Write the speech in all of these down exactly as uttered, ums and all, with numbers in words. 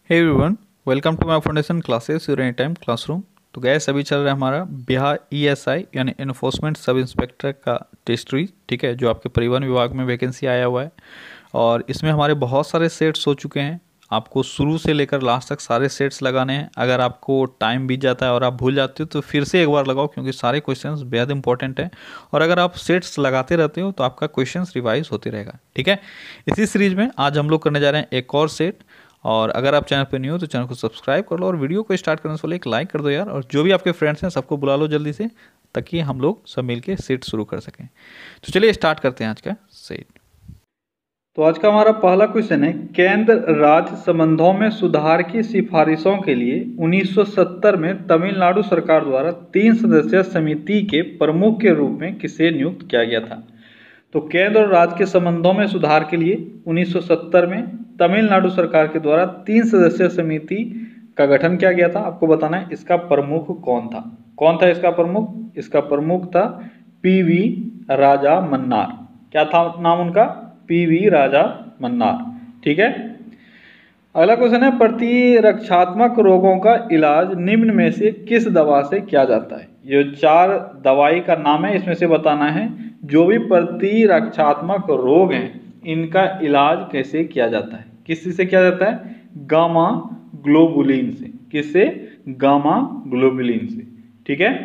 Hey everyone, welcome to my foundation classes your any time classroom. तो guys अभी चल रहा है हमारा बिहार ईएसआई यानी इन्फोर्समेंट सब इंस्पेक्टर का टेस्ट सीरीज, ठीक है, जो आपके परिवहन विभाग में वैकेंसी आया हुआ है। और इसमें हमारे बहुत सारे सेट्स हो चुके हैं। आपको शुरू से लेकर लास्ट तक सारे सेट्स लगाने हैं। अगर आपको टाइम बीत जाता है और आप भूल जाते हो तो फिर से एक बार लगाओ, क्योंकि सारे क्वेश्चंस बेहद इंपॉर्टेंट हैं। और अगर आप सेट्स लगाते रहते हो तो आपका क्वेश्चंस रिवाइज होते रहेगा, ठीक है। इसी सीरीज में आज हम लोग करने जा रहे हैं एक और सेट। और अगर आप चैनल पर न्यू हो तो चैनल को सब्सक्राइब कर लो और वीडियो को स्टार्ट करने से पहले एक लाइक कर दो यार। और जो भी आपके फ्रेंड्स हैं सबको बुला लो जल्दी से, ताकि हम लोग सब मिलके सेट शुरू कर सकें। तो चलिए स्टार्ट करते हैं आज का सेट। तो आज का हमारा पहला क्वेश्चन है, केंद्र राज्य संबंधों में सुधार की सिफारिशों के लिए उन्नीस सौ सत्तर में तमिलनाडु सरकार द्वारा तीन सदस्यीय समिति के प्रमुख के रूप में किसे नियुक्त किया गया था। तो केंद्र और राज्य के संबंधों में सुधार के लिए उन्नीस सौ सत्तर में तमिलनाडु सरकार के द्वारा तीन सदस्यीय समिति का गठन किया गया था। आपको बताना है इसका प्रमुख कौन था। कौन था इसका प्रमुख? इसका प्रमुख था पी वी राजा मन्नार। क्या था नाम उनका? पी वी राजा मन्नार, ठीक है। अगला क्वेश्चन है, प्रतिरक्षात्मक रोगों का इलाज निम्न में से किस दवा से किया जाता है। ये चार दवाई का नाम है, इसमें से बताना है जो भी प्रतिरक्षात्मक रोग हैं इनका इलाज कैसे किया जाता है। किस से किया जाता है? गामा ग्लोबुलिन से। किससे? गामा ग्लोबुलिन से, ठीक है।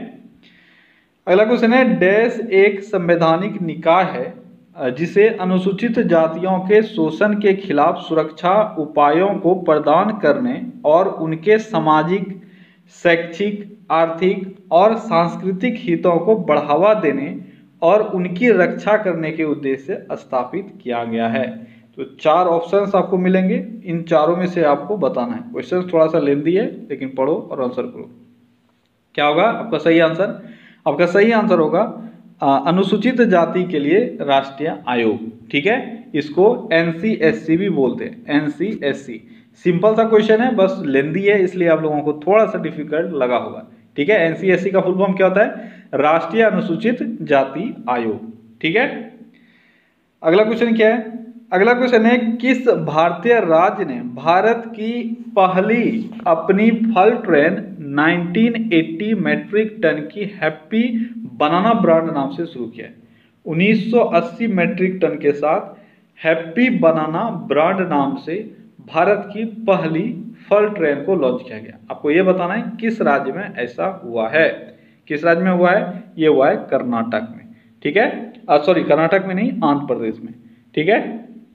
अगला क्वेश्चन है, डैश एक संवैधानिक निकाय है जिसे अनुसूचित जातियों के शोषण के खिलाफ सुरक्षा उपायों को प्रदान करने और उनके सामाजिक, शैक्षिक, आर्थिक और सांस्कृतिक हितों को बढ़ावा देने और उनकी रक्षा करने के उद्देश्य से स्थापित किया गया है। तो चार ऑप्शंस आपको मिलेंगे, इन चारों में से आपको बताना है। क्वेश्चन थोड़ा सा लेंदी है, लेकिन पढ़ो और आंसर करो। क्या होगा आपका सही आंसर? आपका सही आंसर होगा अनुसूचित जाति के लिए राष्ट्रीय आयोग, ठीक है। इसको एन सी एस सी भी बोलते हैं, N C S C. Simple सा क्वेश्चन है, बस लेंदी है इसलिए आप लोगों को थोड़ा सा डिफिकल्ट लगा होगा, ठीक है। एन सी एस सी का फुल फॉर्म क्या होता है? राष्ट्रीय अनुसूचित जाति आयोग, ठीक है। अगला क्वेश्चन क्या है? अगला क्वेश्चन है, किस भारतीय राज्य ने भारत की पहली अपनी फल ट्रेन उन्नीस सौ अस्सी मेट्रिक टन की हैप्पी बनाना ब्रांड नाम से शुरू किया है। उन्नीस सौ अस्सी मेट्रिक टन के साथ हैप्पी बनाना ब्रांड नाम से भारत की पहली फल ट्रेन को लॉन्च किया गया। आपको यह बताना है किस राज्य में ऐसा हुआ है। किस राज्य में हुआ है? ये हुआ है कर्नाटक में, ठीक है। सॉरी, कर्नाटक में नहीं, आंध्र प्रदेश में, ठीक है।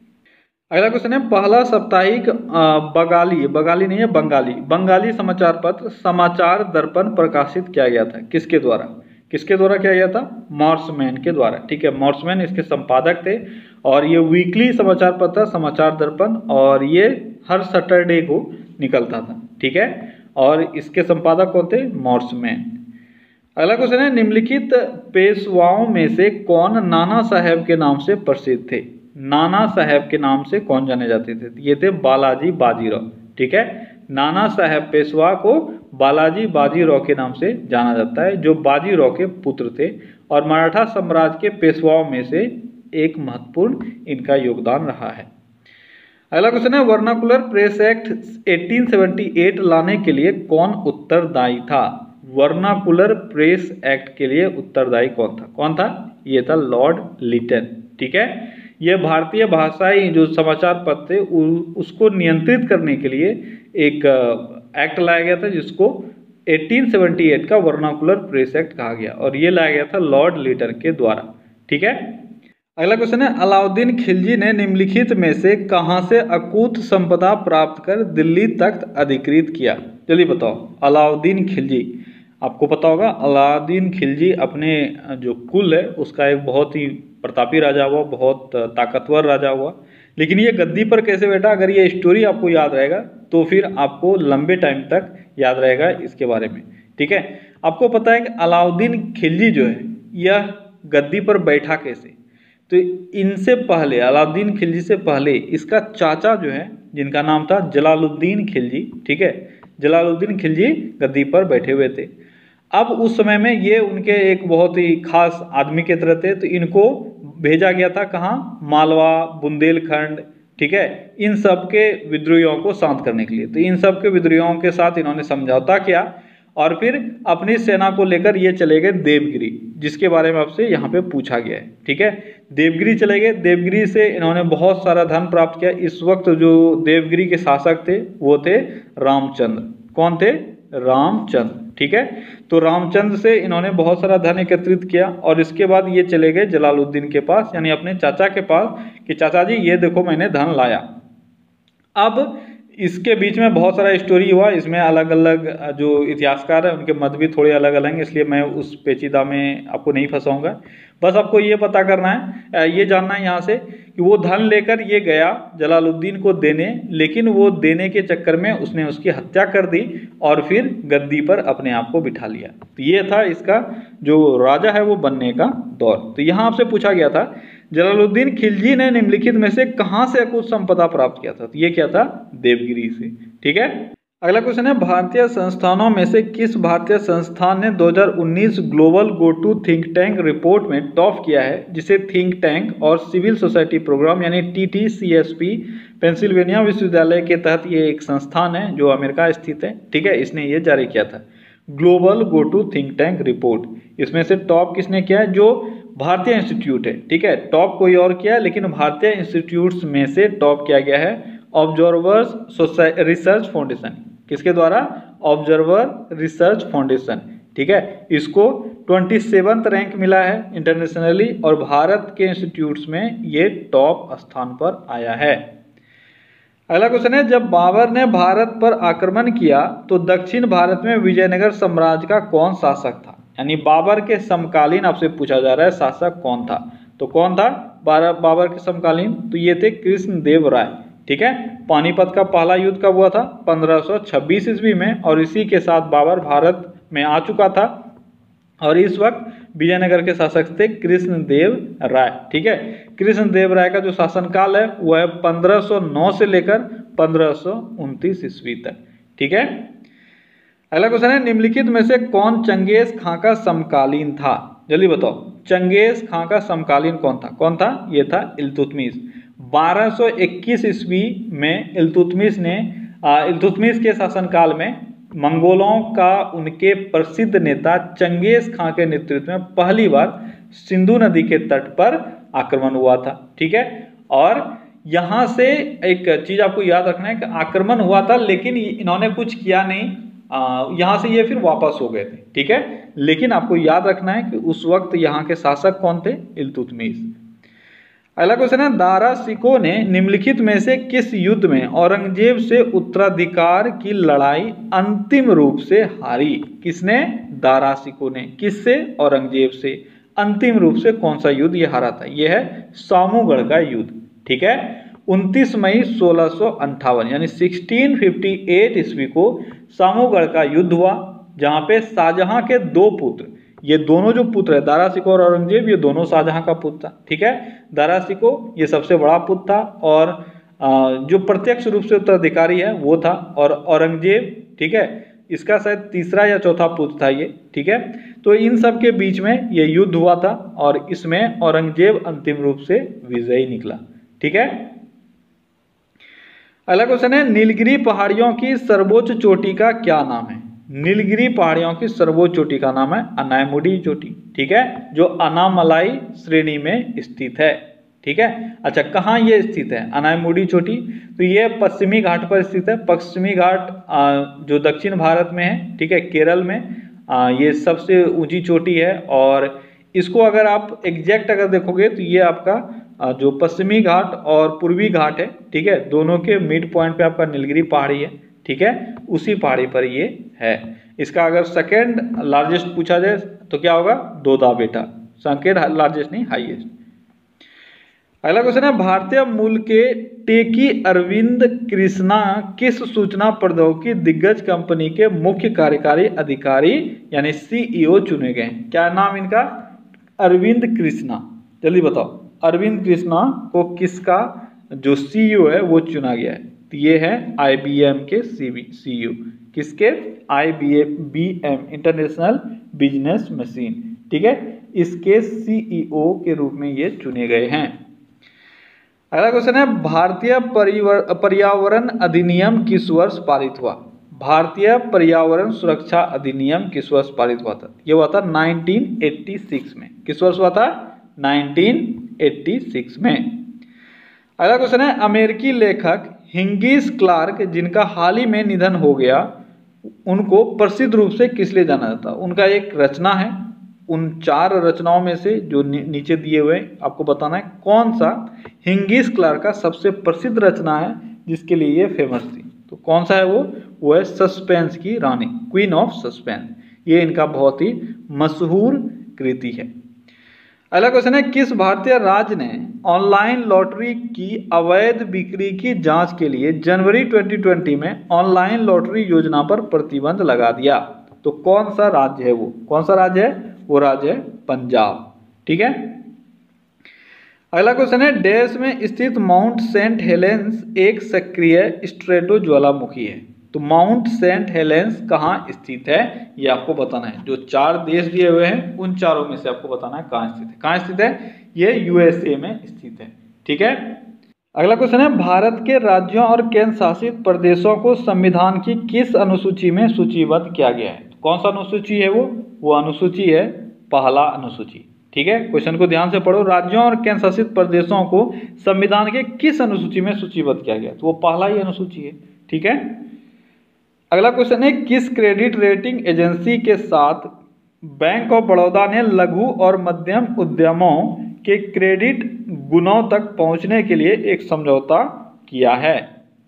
अगला क्वेश्चन है, पहला साप्ताहिक बंगाली बंगाली नहीं है बंगाली बंगाली समाचार पत्र समाचार दर्पण प्रकाशित किया गया था। किसके द्वारा? किसके द्वारा किया गया था? मॉर्समैन के द्वारा, ठीक है। मॉर्समैन इसके संपादक थे और ये वीकली समाचार पत्र समाचार दर्पण, और ये हर सैटरडे को निकलता था, ठीक है। और इसके संपादक कौन थे? मॉर्समैन। अगला क्वेश्चन है, निम्नलिखित पेशवाओं में से कौन नाना साहेब के नाम से प्रसिद्ध थे। नाना साहेब के नाम से कौन जाने जाते थे? ये थे बालाजी बाजीराव, ठीक है। नाना साहेब पेशवा को बालाजी बाजीराव के नाम से जाना जाता है, जो बाजीराव के पुत्र थे और मराठा साम्राज्य के पेशवाओं में से एक महत्वपूर्ण इनका योगदान रहा है। अगला क्वेश्चन है, वर्नाकुलर प्रेस एक्ट अठारह सौ अठहत्तर लाने के लिए कौन उत्तरदायी था। वर्नाकुलर प्रेस एक्ट के लिए उत्तरदायी कौन था? कौन था? ये था लॉर्ड लिटन, ठीक है। यह भारतीय भाषाई जो समाचार पत्र थे उसको नियंत्रित करने के लिए एक एक्ट लाया गया था, जिसको अठारह सौ अठहत्तर का वर्नाकुलर प्रेस एक्ट कहा गया, और ये लाया गया था लॉर्ड लिटन के द्वारा, ठीक है। अगला क्वेश्चन है, अलाउद्दीन खिलजी ने निम्नलिखित में से कहां से अकूत संपदा प्राप्त कर दिल्ली तख्त अधिकृत किया। जल्दी बताओ। अलाउद्दीन खिलजी, आपको पता होगा अलाउद्दीन खिलजी अपने जो कुल है उसका एक बहुत ही प्रतापी राजा हुआ, बहुत ताकतवर राजा हुआ। लेकिन ये गद्दी पर कैसे बैठा, अगर ये स्टोरी आपको याद रहेगा तो फिर आपको लंबे टाइम तक याद रहेगा इसके बारे में, ठीक है। आपको पता है कि अलाउद्दीन खिलजी जो है यह गद्दी पर बैठा कैसे। तो इनसे पहले, अलाउद्दीन खिलजी से पहले इसका चाचा जो है, जिनका नाम था जलालुद्दीन खिलजी, ठीक है। जलालुद्दीन खिलजी गद्दी पर बैठे हुए थे। अब उस समय में ये उनके एक बहुत ही खास आदमी के तरह थे, तो इनको भेजा गया था कहाँ? मालवा, बुंदेलखंड ठीक है, इन सब के विद्रोहियों को शांत करने के लिए। तो इन सब के विद्रोहियों के साथ इन्होंने समझौता किया और फिर अपनी सेना को लेकर ये चले गए देवगिरी, जिसके बारे में आपसे यहाँ पे पूछा गया है। ठीक है, देवगिरी चले गए। देवगिरी से इन्होंने बहुत सारा धन प्राप्त किया। इस वक्त जो देवगिरी के शासक थे वो थे रामचंद्र। कौन थे? रामचंद्र। ठीक है, तो रामचंद्र से इन्होंने बहुत सारा धन एकत्रित किया और इसके बाद ये चले गए जलालुद्दीन के पास, यानी अपने चाचा के पास, कि चाचा जी ये देखो मैंने धन लाया। अब इसके बीच में बहुत सारा स्टोरी हुआ, इसमें अलग अलग जो इतिहासकार हैं उनके मत भी थोड़े अलग अलग हैं, इसलिए मैं उस पेचीदा में आपको नहीं फंसाऊंगा। बस आपको ये पता करना है, ये जानना है यहाँ से कि वो धन लेकर ये गया जलालुद्दीन को देने, लेकिन वो देने के चक्कर में उसने उसकी हत्या कर दी और फिर गद्दी पर अपने आप को बिठा लिया। तो ये था इसका जो राजा है वो बनने का दौर। तो यहाँ आपसे पूछा गया था जलालुद्दीन खिलजी ने निम्नलिखित में से कहाँ से अकुत संपदा प्राप्त किया था? तो ये क्या था? देवगिरी से। ठीक है, अगला क्वेश्चन है भारतीय संस्थानों में से किस भारतीय संस्थान ने दो हज़ार उन्नीस global go to think tank report में टॉप किया है, जिसे थिंक टैंक और सिविल सोसाइटी प्रोग्राम यानी T T C S P Pennsylvania विश्वविद्यालय के तहत ये एक संस्थान है जो अमेरिका स्थित है। ठीक है, इसने ये जारी किया था global go to think tank report. इसमें से टॉप किसने किया है? जो भारतीय इंस्टीट्यूट है। ठीक है, टॉप कोई और किया है, लेकिन भारतीय इंस्टीट्यूट्स में से टॉप किया गया है ऑब्जर्वर्स रिसर्च फाउंडेशन। किसके द्वारा? Observer research foundation. ठीक है, इसको ट्वेंटी सेवन्थ रैंक मिला है इंटरनेशनली और भारत के इंस्टीट्यूट्स में ये टॉप स्थान पर आया है। अगला क्वेश्चन है जब बाबर ने भारत पर आक्रमण किया तो दक्षिण भारत में विजयनगर साम्राज्य का कौन शासक था? यानी बाबर के समकालीन आपसे पूछा जा रहा है शासक कौन था। तो कौन था बाबर के समकालीन? तो ये थे कृष्णदेव राय। ठीक है, पानीपत का पहला युद्ध कब हुआ था? पंद्रह सौ छब्बीस ईस्वी में, और इसी के साथ बाबर भारत में आ चुका था और इस वक्त विजयनगर के शासक थे कृष्णदेव राय। ठीक है, कृष्णदेव राय का जो शासनकाल है वह है पंद्रह सौ नौ से लेकर पंद्रह सौ उनतीस ईस्वी तक। ठीक है, अगला क्वेश्चन है निम्नलिखित में से कौन चंगेज खां का समकालीन था? जल्दी बताओ, चंगेज खां का समकालीन कौन था? कौन था? ये था इल्तुतमिश। बारह सौ इक्कीस ईस्वी में इल्तुतमिश ने इल्तुतमिश के शासनकाल में मंगोलों का उनके प्रसिद्ध नेता चंगेज खां के नेतृत्व में पहली बार सिंधु नदी के तट पर आक्रमण हुआ था। ठीक है, और यहाँ से एक चीज आपको याद रखना है कि आक्रमण हुआ था लेकिन इन्होंने कुछ किया नहीं, यहाँ से ये फिर वापस हो गए थे। ठीक है, लेकिन आपको याद रखना है कि उस वक्त यहाँ के शासक कौन थे? इल्तुतमिश। अगला क्वेश्चन है दारा शिकोह ने निम्नलिखित में से किस युद्ध में औरंगजेब से उत्तराधिकार की लड़ाई अंतिम रूप से हारी? किसने? दारा शिकोह ने। किससे? औरंगजेब से। अंतिम रूप से कौन सा युद्ध ये हारा था? ये है सामूगढ़ का युद्ध। ठीक है, उनतीस मई सोलह सौ अंठावन यानी सोलह सौ अट्ठावन ईस्वी को सामूगढ़ का युद्ध हुआ, जहां पे शाहजहां के दो पुत्र, ये दोनों जो पुत्र है दारा शिकोह और औरंगजेब, ये दोनों शाहजहां का पुत्र था। ठीक है, दारा शिकोह ये सबसे बड़ा पुत्र था और जो प्रत्यक्ष रूप से उत्तराधिकारी है वो था, और औरंगजेब, ठीक है, इसका शायद तीसरा या चौथा पुत्र था ये। ठीक है, तो इन सब के बीच में ये युद्ध हुआ था और इसमें औरंगजेब अंतिम रूप से विजयी निकला। ठीक है, अगला क्वेश्चन है नीलगिरी पहाड़ियों की सर्वोच्च चोटी का क्या नाम है? नीलगिरी पहाड़ियों की सर्वोच्च चोटी का नाम है अनायमुडी चोटी। ठीक है, जो अनामलाई श्रेणी में स्थित है। ठीक है, अच्छा कहाँ ये स्थित है अनायमुडी चोटी? तो ये पश्चिमी घाट पर स्थित है। पश्चिमी घाट जो दक्षिण भारत में है, ठीक है, केरल में ये सबसे ऊंची चोटी है और इसको अगर आप एग्जैक्ट अगर देखोगे तो ये आपका जो पश्चिमी घाट और पूर्वी घाट है, ठीक है, दोनों के मिड पॉइंट पे आपका नीलगिरी पहाड़ी है। ठीक है, उसी पहाड़ी पर ये है। इसका अगर सेकेंड लार्जेस्ट पूछा जाए तो क्या होगा? दोदा बेटा। सेकेंड लार्जेस्ट नहीं, हाईएस्ट। अगला क्वेश्चन है भारतीय मूल के टेकी अरविंद कृष्णा किस सूचना प्रौद्योगिकी दिग्गज कंपनी के मुख्य कार्यकारी अधिकारी यानी सीईओ चुने गए? क्या नाम इनका? अरविंद कृष्णा। जल्दी बताओ, अरविंद कृष्णा को किसका जो सीईओ है वो चुना गया है? तो ये है आईबीएम के सीईओ। किसके? IBM international business machine. ठीक है, इसके सीईओ के रूप में ये चुने गए हैं। अगला क्वेश्चन है भारतीय पर्यावरण अधिनियम किस वर्ष पारित हुआ? भारतीय पर्यावरण सुरक्षा अधिनियम किस वर्ष पारित हुआ था? ये हुआ था नाइनटीन एटी सिक्स में। किस वर्ष हुआ था? नाइनटीन एटी सिक्स में। अगला क्वेश्चन है अमेरिकी लेखक हिंगिस क्लार्क जिनका हाल ही में निधन हो गया, उनको प्रसिद्ध रूप से किस लिए जाना जाता? उनका एक रचना है, उन चार रचनाओं में से जो नी, नीचे दिए हुए आपको बताना है कौन सा हिंगिस क्लार्क का सबसे प्रसिद्ध रचना है जिसके लिए ये फेमस थी। तो कौन सा है वो? वो है सस्पेंस की रानी, क्वीन ऑफ सस्पेंस। ये इनका बहुत ही मशहूर कृति है। अगला क्वेश्चन है किस भारतीय राज्य ने ऑनलाइन लॉटरी की अवैध बिक्री की जांच के लिए जनवरी ट्वेंटी ट्वेंटी में ऑनलाइन लॉटरी योजना पर प्रतिबंध लगा दिया? तो कौन सा राज्य है वो? कौन सा राज्य है? वो राज्य है पंजाब। ठीक है। अगला क्वेश्चन है देश में स्थित माउंट सेंट हेलेंस एक सक्रिय स्ट्रेटो ज्वालामुखी है। तो माउंट सेंट हेलेंस कहाँ स्थित है ये आपको बताना है। जो चार देश दिए हुए हैं उन चारों में से आपको बताना है कहाँ स्थित है। कहाँ स्थित है? ये यूएसए में स्थित है। ठीक है। अगला क्वेश्चन है भारत के राज्यों और केंद्र शासित प्रदेशों को संविधान की किस अनुसूची में सूचीबद्ध किया गया है? कौन सा अनुसूची है वो? वो अनुसूची है पहला अनुसूची। ठीक है। क्वेश्चन को ध्यान से पढ़ो। राज्यों और केंद्र शासित प्रदेशों को संविधान के किस अनुसूची में सूचीबद्ध किया गया? तो वो पहला ही अनुसूची है। ठीक है। अगला क्वेश्चन है किस क्रेडिट रेटिंग एजेंसी के साथ बैंक ऑफ बड़ौदा ने लघु और मध्यम उद्यमों के क्रेडिट गुणों तक पहुंचने के लिए एक समझौता किया है?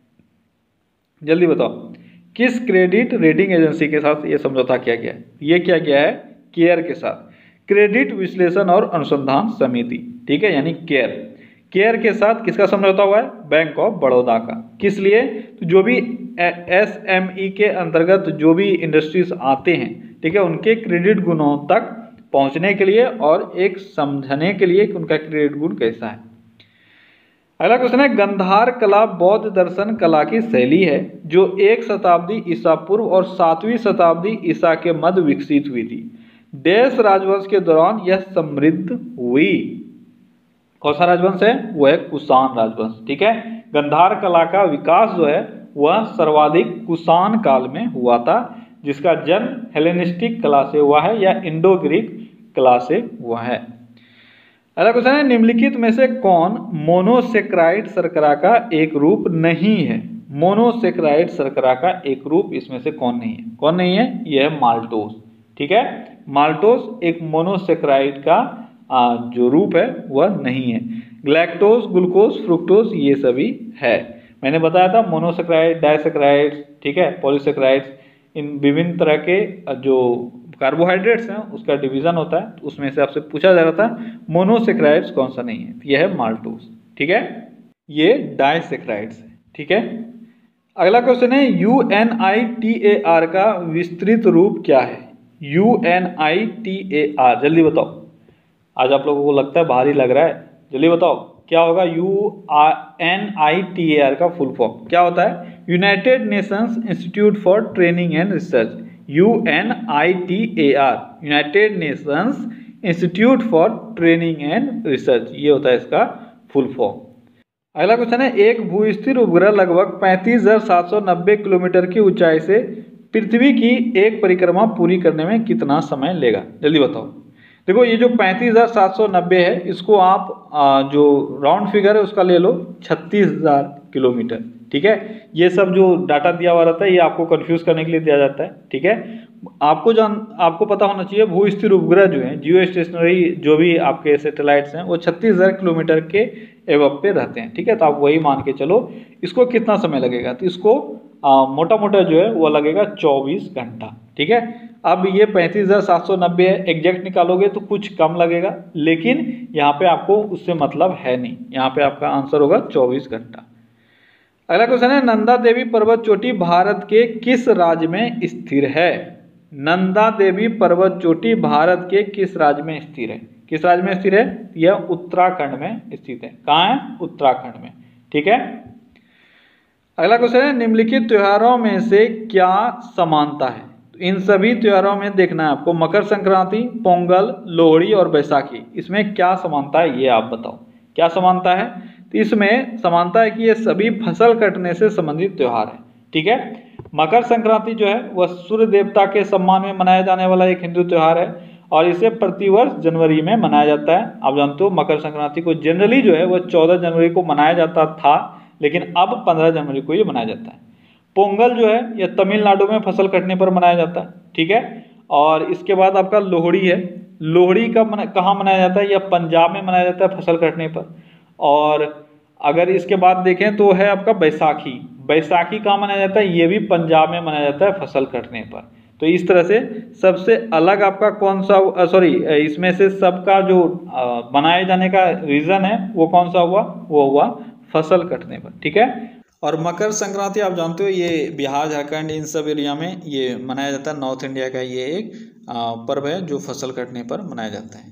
जल्दी बताओ, किस क्रेडिट रेटिंग एजेंसी के साथ ये समझौता किया गया है? ये किया गया है केयर के साथ, क्रेडिट विश्लेषण और अनुसंधान समिति। ठीक है, यानी केयर। केयर के साथ किसका समझौता हुआ है? बैंक ऑफ बड़ौदा का। किस लिए? तो जो भी एसएमई के अंतर्गत जो भी इंडस्ट्रीज आते हैं, ठीक है, उनके क्रेडिट गुणों तक पहुंचने के लिए और एक समझने के लिए कि उनका क्रेडिट गुण कैसा है। अगला क्वेश्चन है गंधार कला बौद्ध दर्शन कला की शैली है जो एक शताब्दी ईसा पूर्व और सातवीं शताब्दी ईसा के मध्य विकसित हुई थी। देश राजवंश के दौरान यह समृद्ध हुई। कौन सा राजवंश है? वो है कुषाण राजवंश। ठीक है। गंधार कला का विकास जो है वह सर्वाधिक कुषाण काल में हुआ था, जिसका जन्म हेलेनिस्टिक कला से हुआ है या इंडो ग्रीक कला से हुआ है। अगला क्वेश्चन है निम्नलिखित में से कौन मोनोसेक्राइड शर्करा का एक रूप नहीं है? मोनोसेक्राइड शर्करा का एक रूप इसमें से कौन नहीं है? कौन नहीं है? यह है माल्टोस। ठीक है। माल्टोस एक मोनोसेक्राइड का आ, जो रूप है वह नहीं है। ग्लैक्टोज, ग्लूकोज, फ्रुक्टोज ये सभी है। मैंने बताया था मोनोसेक्राइड, डाइसेक्राइड्स, ठीक है, पॉलीसेक्राइड्स, इन विभिन्न तरह के जो कार्बोहाइड्रेट्स हैं उसका डिवीजन होता है, उसमें से आपसे पूछा जा रहा था मोनोसेक्राइड्स कौन सा नहीं है? यह है माल्टोस। ठीक है। ये डाइसेक्राइड्स है। ठीक है। अगला क्वेश्चन है U N I T A R का विस्तृत रूप क्या है? U N I T A R, जल्दी बताओ। आज आप लोगों को लगता है भारी लग रहा है, जल्दी बताओ क्या होगा? U N I T A R का फुल फॉर्म क्या होता है? United Nations Institute for Training and Research. U N I T A R, United Nations Institute for Training and Research, ये होता है इसका फुल फॉर्म। अगला क्वेश्चन है एक भूस्थिर उपग्रह लगभग पैंतीस हजार सात सौ नब्बे किलोमीटर की ऊंचाई से पृथ्वी की एक परिक्रमा पूरी करने में कितना समय लेगा? जल्दी बताओ। देखो ये जो पैंतीस हजार सात सौ नब्बे है, इसको आप आ, जो राउंड फिगर है उसका ले लो छत्तीस हजार किलोमीटर। ठीक है। ये सब जो डाटा दिया हुआ रहता है ये आपको कंफ्यूज करने के लिए दिया जाता है। ठीक है। आपको जान आपको पता होना चाहिए भू स्थिर उपग्रह जो है, जियो स्टेशनरी जो भी आपके सैटेलाइट्स हैं, वो छत्तीस हजार किलोमीटर के एवब पे रहते हैं। ठीक है। तो आप वही मान के चलो इसको कितना समय लगेगा? तो इसको मोटा मोटा जो है वो लगेगा चौबीस घंटा। ठीक है। अब ये पैंतीस हजार सात सौ नब्बे है, एग्जैक्ट निकालोगे तो कुछ कम लगेगा, लेकिन यहाँ पे आपको उससे मतलब है नहीं, यहाँ पे आपका आंसर होगा चौबीस घंटा। अगला क्वेश्चन है नंदा देवी पर्वत चोटी भारत के किस राज्य में स्थिर है? नंदा देवी पर्वत चोटी भारत के किस राज्य में स्थिर है? किस राज्य में स्थिर है? यह उत्तराखंड में स्थित है। कहाँ है? उत्तराखंड में। ठीक है। अगला क्वेश्चन है निम्नलिखित त्योहारों में से क्या समानता है? इन सभी त्योहारों में देखना है आपको, मकर संक्रांति, पोंगल, लोहड़ी और बैसाखी, इसमें क्या समानता है ये आप बताओ। क्या समानता है? तो इसमें समानता है कि ये सभी फसल कटने से संबंधित त्यौहार है। ठीक है, मकर संक्रांति जो है वह सूर्य देवता के सम्मान में मनाया जाने वाला एक हिंदू त्यौहार है और इसे प्रतिवर्ष जनवरी में मनाया जाता है। आप जानते हो मकर संक्रांति को जनरली जो है वह चौदह जनवरी को मनाया जाता था, लेकिन अब पंद्रह जनवरी को ये मनाया जाता है। पोंगल जो है यह तमिलनाडु में फसल कटने पर मनाया जाता है। ठीक है, और इसके बाद आपका लोहड़ी है। लोहड़ी कब मना कहाँ मनाया जाता है? यह पंजाब में मनाया जाता है फसल कटने पर। और अगर इसके बाद देखें तो है आपका बैसाखी। बैसाखी कहाँ मनाया जाता है? ये भी पंजाब में मनाया जाता है फसल कटने पर। तो इस तरह से सबसे अलग आपका कौन सा, सॉरी इसमें से सबका जो मनाए जाने का रीज़न है वो कौन सा हुआ? वो हुआ फसल कटने पर। ठीक है, और मकर संक्रांति आप जानते हो ये बिहार, झारखंड इन सब एरिया में ये मनाया जाता है। नॉर्थ इंडिया का ये एक पर्व है जो फसल कटने पर मनाया जाता है।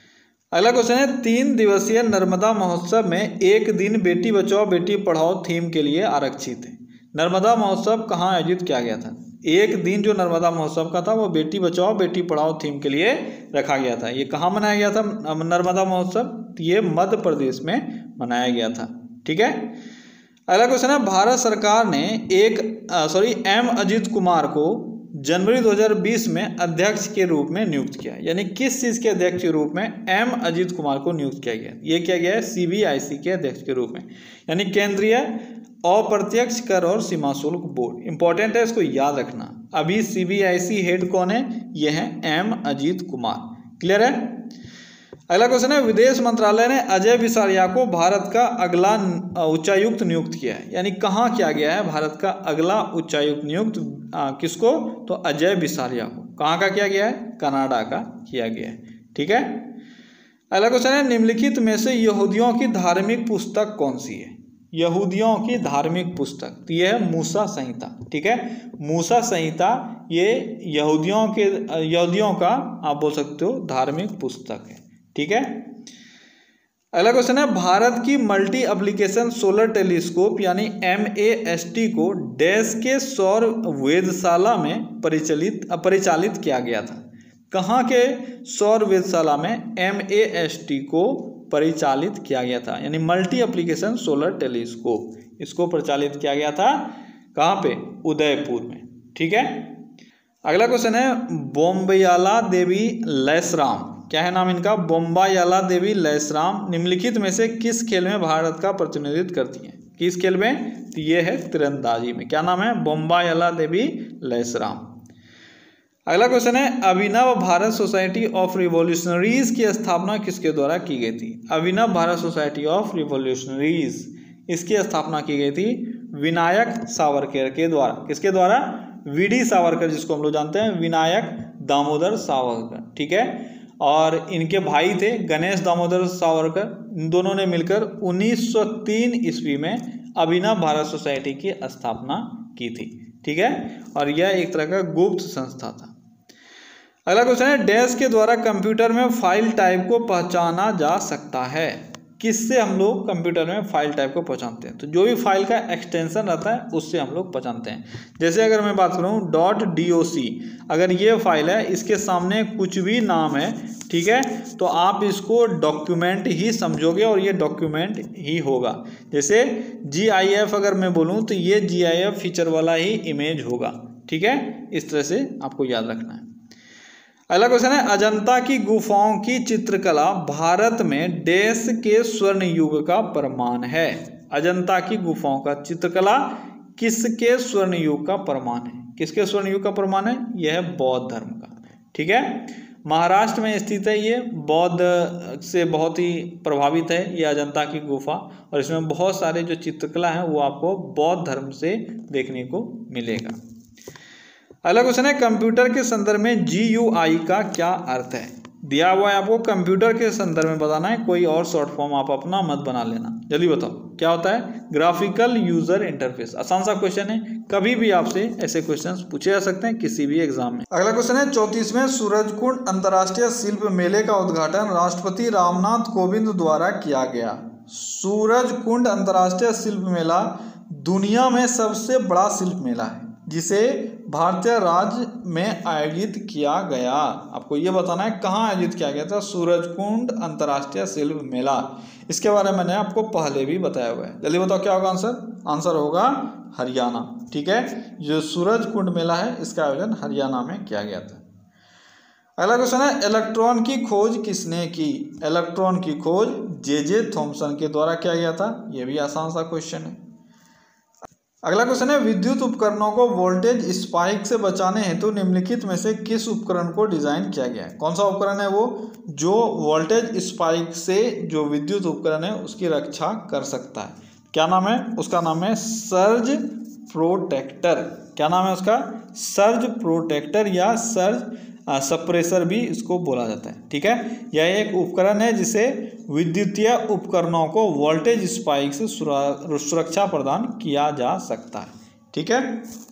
अगला क्वेश्चन है, तीन दिवसीय नर्मदा महोत्सव में एक दिन बेटी बचाओ बेटी पढ़ाओ थीम के लिए आरक्षित है। नर्मदा महोत्सव कहाँ आयोजित किया गया था? एक दिन जो नर्मदा महोत्सव का था वो बेटी बचाओ बेटी पढ़ाओ थीम के लिए रखा गया था। ये कहाँ मनाया गया था नर्मदा महोत्सव? ये मध्य प्रदेश में मनाया गया था। ठीक है, अगला क्वेश्चन है, भारत सरकार ने एक सॉरी एम अजीत कुमार को जनवरी दो हज़ार बीस में अध्यक्ष के रूप में नियुक्त किया। यानी किस चीज़ के अध्यक्ष के रूप में एम अजीत कुमार को नियुक्त किया गया? ये किया गया है सीबीआईसी के अध्यक्ष के रूप में, यानी केंद्रीय अप्रत्यक्ष कर और सीमा शुल्क बोर्ड। इंपॉर्टेंट है, इसको याद रखना। अभी सीबीआईसी हेड कौन है? ये है एम अजीत कुमार। क्लियर है? अगला क्वेश्चन है, विदेश मंत्रालय ने अजय बिसारिया को भारत का अगला उच्चायुक्त नियुक्त किया है। यानी कहाँ किया गया है भारत का अगला उच्चायुक्त नियुक्त? किसको? तो अजय बिसारिया को। कहाँ का किया गया है? कनाडा का किया गया है। ठीक है, अगला क्वेश्चन है, निम्नलिखित में से यहूदियों की धार्मिक पुस्तक कौन सी है? यहूदियों की धार्मिक पुस्तक तो यह है मूसा संहिता। ठीक है, मूसा संहिता ये यहूदियों के यहूदियों का आप बोल सकते हो धार्मिक पुस्तक है। ठीक है, अगला क्वेश्चन है, भारत की मल्टी एप्लीकेशन सोलर टेलीस्कोप यानी एम ए एस टी को डैश के सौर वेधशाला में परिचालित परिचालित किया गया था। कहाँ के सौर वेधशाला में एम ए एस टी को परिचालित किया गया था? यानी मल्टी एप्लीकेशन सोलर टेलीस्कोप इसको परिचालित किया गया था कहाँ पे? उदयपुर में। ठीक है, अगला क्वेश्चन है, बोम्बयाला देवी लैसराम, क्या है नाम इनका? बोम्बायाला देवी लैसराम निम्नलिखित में से किस खेल में भारत का प्रतिनिधित्व करती हैं? किस खेल में? तो ये है तीरंदाजी में। क्या नाम है? बोम्बायाला देवी लैसराम। अगला क्वेश्चन है, Abhinav Bharat Society of Revolutionaries की स्थापना किसके द्वारा की गई थी? Abhinav Bharat Society of Revolutionaries इसकी स्थापना की गई थी विनायक सावरकर के द्वारा। किसके द्वारा? वी डी सावरकर, जिसको हम लोग जानते हैं विनायक दामोदर सावरकर। ठीक है, और इनके भाई थे गणेश दामोदर सावरकर। इन दोनों ने मिलकर उन्नीस सौ तीन ईस्वी में अभिनव भारत सोसाइटी की स्थापना की थी। ठीक है, और यह एक तरह का गुप्त संस्था था। अगला क्वेश्चन है, डैश के द्वारा कंप्यूटर में फाइल टाइप को पहचाना जा सकता है। किससे हम लोग कंप्यूटर में फाइल टाइप को पहचानते हैं? तो जो भी फाइल का एक्सटेंशन रहता है उससे हम लोग पहचानते हैं। जैसे अगर मैं बात करूँ डॉट डी ओ सी, अगर ये फाइल है इसके सामने कुछ भी नाम है, ठीक है, तो आप इसको डॉक्यूमेंट ही समझोगे और ये डॉक्यूमेंट ही होगा। जैसे जी आई एफ अगर मैं बोलूँ तो ये जी आई एफ फीचर वाला ही इमेज होगा। ठीक है, इस तरह से आपको याद रखना है। अगला क्वेश्चन है, अजंता की गुफाओं की चित्रकला भारत में डैश के स्वर्ण युग का प्रमाण है। अजंता की गुफाओं का चित्रकला किसके स्वर्ण युग का प्रमाण है? किसके स्वर्ण युग का प्रमाण है? यह है बौद्ध धर्म का। ठीक है, महाराष्ट्र में स्थित है, ये बौद्ध से बहुत ही प्रभावित है ये अजंता की गुफा, और इसमें बहुत सारे जो चित्रकला है वो आपको बौद्ध धर्म से देखने को मिलेगा। अगला क्वेश्चन है, कंप्यूटर के संदर्भ में जी यू आई का क्या अर्थ है? दिया हुआ है आपको, कंप्यूटर के संदर्भ में बताना है, कोई और शॉर्ट फॉर्म आप अपना मत बना लेना। जल्दी बताओ क्या होता है? Graphical user interface. आसान सा क्वेश्चन है, कभी भी आपसे ऐसे क्वेश्चंस पूछे जा सकते हैं किसी भी एग्जाम में। अगला क्वेश्चन है, चौंतीसवें सूरजकुंड अंतर्राष्ट्रीय शिल्प मेले का उद्घाटन राष्ट्रपति रामनाथ कोविंद द्वारा किया गया। सूरजकुंड अंतर्राष्ट्रीय शिल्प मेला दुनिया में सबसे बड़ा शिल्प मेला है, जिसे भारतीय राज्य में आयोजित किया गया? आपको ये बताना है कहाँ आयोजित किया गया था। सूरजकुंड अंतर्राष्ट्रीय शिल्प मेला। इसके बारे में मैंने आपको पहले भी बताया हुआ है। जल्दी बताओ क्या होगा आंसर। आंसर होगा हरियाणा। ठीक है, जो सूरजकुंड मेला है इसका आयोजन हरियाणा में किया गया था। अगला क्वेश्चन है, इलेक्ट्रॉन की खोज किसने की? इलेक्ट्रॉन की खोज जे जे थॉमसन के द्वारा किया गया था। यह भी आसान सा क्वेश्चन है। अगला क्वेश्चन है, विद्युत उपकरणों को वोल्टेज स्पाइक से बचाने हेतु निम्नलिखित में से किस उपकरण को डिजाइन किया गया है? कौन सा उपकरण है वो जो वोल्टेज स्पाइक से जो विद्युत उपकरण है उसकी रक्षा कर सकता है? क्या नाम है उसका? नाम है सर्ज प्रोटेक्टर। क्या नाम है उसका? सर्ज प्रोटेक्टर या सर्ज सप्रेसर भी इसको बोला जाता है। ठीक है, यह एक उपकरण है जिसे विद्युतीय उपकरणों को वोल्टेज स्पाइक से सुरक्षा प्रदान किया जा सकता है। ठीक है,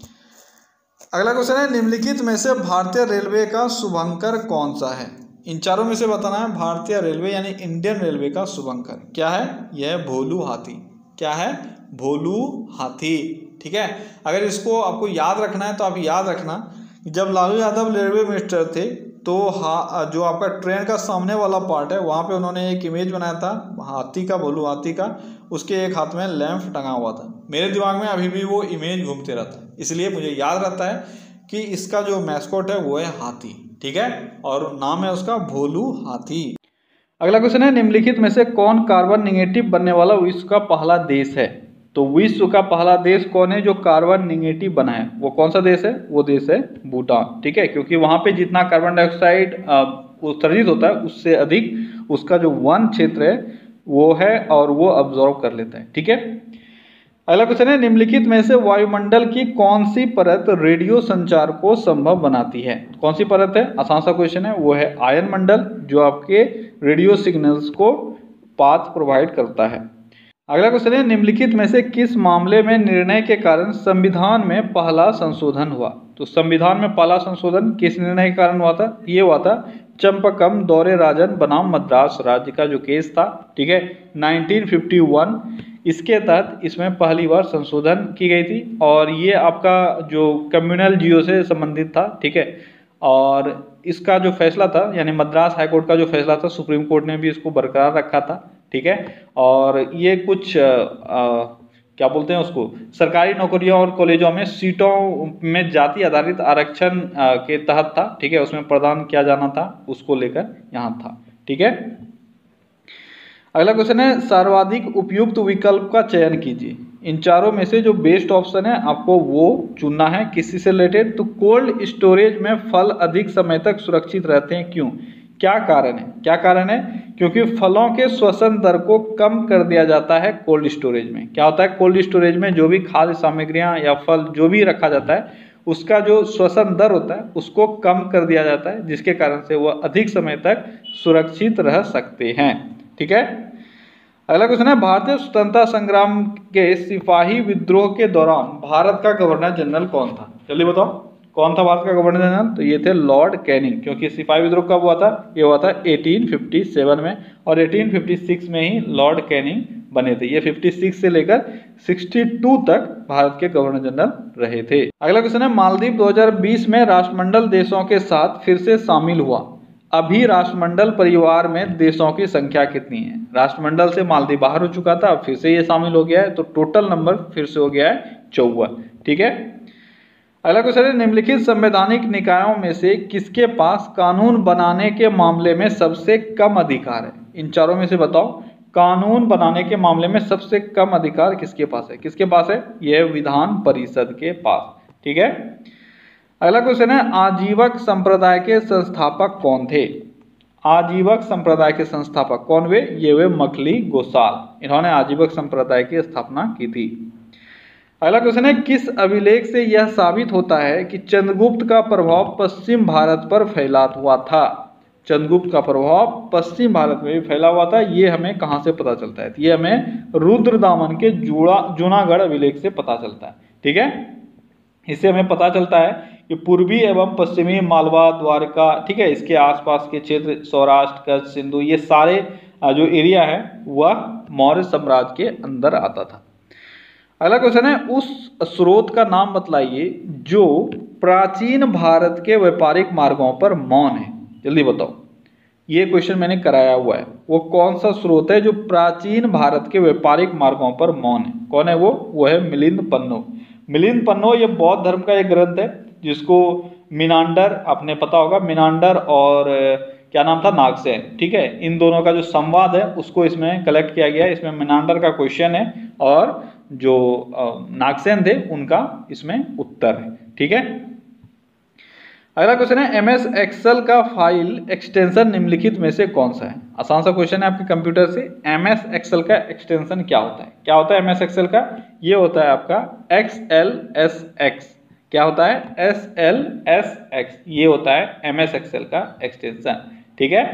अगला क्वेश्चन है, निम्नलिखित में से भारतीय रेलवे का शुभंकर कौन सा है? इन चारों में से बताना है। भारतीय रेलवे यानी इंडियन रेलवे का शुभंकर क्या है? यह भोलू हाथी। क्या है? भोलू हाथी। ठीक है, अगर इसको आपको याद रखना है तो आप याद रखना, जब लालू यादव रेलवे मिनिस्टर थे तो हा जो आपका ट्रेन का सामने वाला पार्ट है वहाँ पे उन्होंने एक इमेज बनाया था हाथी का, भोलू हाथी का। उसके एक हाथ में लैंप टंगा हुआ था। मेरे दिमाग में अभी भी वो इमेज घूमते रहता है, इसलिए मुझे याद रहता है कि इसका जो मैस्कॉट है वो है हाथी। ठीक है, और नाम है उसका भोलू हाथी। अगला क्वेश्चन है, निम्नलिखित में से कौन कार्बन निगेटिव बनने वाला विश्व का पहला देश है? तो विश्व का पहला देश कौन है जो कार्बन निगेटिव बना है? वो कौन सा देश है? वो देश है भूटान। ठीक है, क्योंकि वहां पे जितना कार्बन डाइऑक्साइड उत्सर्जित होता है उससे अधिक उसका जो वन क्षेत्र है वो है और वो अब्जॉर्व कर लेता है। ठीक है, अगला क्वेश्चन है, निम्नलिखित में से वायुमंडल की कौन सी परत रेडियो संचार को संभव बनाती है? कौन सी परत है? आसान सा क्वेश्चन है, वो है आयन मंडल जो आपके रेडियो सिग्नल्स को पाथ प्रोवाइड करता है। अगला क्वेश्चन है, निम्नलिखित में से किस मामले में निर्णय के कारण संविधान में पहला संशोधन हुआ? तो संविधान में पहला संशोधन किस निर्णय के कारण हुआ था? ये हुआ था चंपकम दौरे राजन बनाम मद्रास राज्य का जो केस था। ठीक है, नाइनटीन फिफ्टी वन, इसके तहत इसमें पहली बार संशोधन की गई थी और ये आपका जो कम्युनल जियो से संबंधित था। ठीक है, और इसका जो फैसला था यानी मद्रास हाईकोर्ट का जो फैसला था सुप्रीम कोर्ट ने भी इसको बरकरार रखा था। ठीक है, और ये कुछ आ, आ, क्या बोलते हैं उसको, सरकारी नौकरियों और कॉलेजों में सीटों में जाति आधारित आरक्षण के तहत था। ठीक है, उसमें प्रदान किया जाना था, उसको लेकर यहाँ था। ठीक है, अगला क्वेश्चन है, सर्वाधिक उपयुक्त विकल्प का चयन कीजिए। इन चारों में से जो बेस्ट ऑप्शन है आपको वो चुनना है। किसी से रिलेटेड? तो कोल्ड स्टोरेज में फल अधिक समय तक सुरक्षित रहते हैं, क्यों? क्या कारण है? क्या कारण है? क्योंकि फलों के श्वसन दर को कम कर दिया जाता है कोल्ड स्टोरेज में। क्या होता है कोल्ड स्टोरेज में? जो भी खाद्य सामग्रियां या फल जो भी रखा जाता है उसका जो श्वसन दर होता है उसको कम कर दिया जाता है, जिसके कारण से वह अधिक समय तक सुरक्षित रह सकते हैं। ठीक है, अगला क्वेश्चन है, भारतीय स्वतंत्रता संग्राम के सिपाही विद्रोह के दौरान भारत का गवर्नर जनरल कौन था? जल्दी बताओ कौन था भारत का गवर्नर जनरल? तो ये थे लॉर्ड कैनिंग। क्योंकि सिपाही विद्रोह कब हुआ था? ये हुआ था एटीन फिफ्टी सेवन में, और एटीन फिफ्टी सिक्स में ही लॉर्ड कैनिंग बने थे। ये छप्पन से लेकर बासठ तक भारत के गवर्नर जनरल रहे थे। अगला क्वेश्चन है, मालदीव दो हज़ार बीस में राष्ट्रमंडल देशों के साथ फिर से शामिल हुआ। अभी राष्ट्रमंडल परिवार में देशों की संख्या कितनी है? राष्ट्रमंडल से मालदीव बाहर हो चुका था, फिर से ये शामिल हो गया है, तो टोटल नंबर फिर से हो गया है चौवन। ठीक है, अगला क्वेश्चन है, निम्नलिखित संवैधानिक निकायों में से किसके पास कानून बनाने के मामले में सबसे कम अधिकार है? इन चारों में से बताओ, कानून बनाने के मामले में सबसे कम अधिकार किसके पास है? किसके पास है? यह विधान परिषद के पास। ठीक है, अगला क्वेश्चन है, आजीवक संप्रदाय के संस्थापक कौन थे? आजीवक संप्रदाय के संस्थापक कौन हुए? ये हुए मखली गोसाल। इन्होंने आजीवक संप्रदाय की स्थापना की थी। अगला क्वेश्चन है, किस अभिलेख से यह साबित होता है कि चंद्रगुप्त का प्रभाव पश्चिम भारत पर फैला हुआ था? चंद्रगुप्त का प्रभाव पश्चिम भारत में भी फैला हुआ था, ये हमें कहाँ से पता चलता है? ये हमें रुद्रदामन के जूड़ा जूनागढ़ अभिलेख से पता चलता है। ठीक है, इससे हमें पता चलता है कि पूर्वी एवं पश्चिमी मालवा, द्वारका, ठीक है, इसके आसपास के क्षेत्र, सौराष्ट्र, कच्छ, सिंधु, ये सारे जो एरिया है वह मौर्य साम्राज्य के अंदर आता था। अगला क्वेश्चन है, उस स्रोत का नाम बतलाइए जो प्राचीन भारत के व्यापारिक मार्गों पर मौन है? जल्दी बताओ, ये क्वेश्चन मैंने कराया हुआ है। वो कौन सा स्रोत है जो प्राचीन भारत के व्यापारिक मार्गों पर मौन है? कौन है वो? वो है मिलिंद पन्नो। मिलिंद पन्नो ये बौद्ध धर्म का एक ग्रंथ है जिसको मिनांडर, आपने पता होगा, मिनांडर और क्या नाम था, नागसेन, ठीक है, इन दोनों का जो संवाद है उसको इसमें कलेक्ट किया गया है। इसमें मिनांडर का क्वेश्चन है और जो नागसेन थे उनका इसमें उत्तर है, ठीक है। अगला क्वेश्चन है एम एस एक्सेल का फाइल एक्सटेंशन निम्नलिखित में से कौन सा है? आसान सा क्वेश्चन है आपके कंप्यूटर से। एम एस एक्सेल का एक्सटेंशन क्या होता है? क्या होता है एम एस एक्सेल का? ये होता है आपका एक्स एल एस एक्स। क्या होता है? S L S X. ये होता है एम एस एक्सेल का एक्सटेंशन, ठीक है।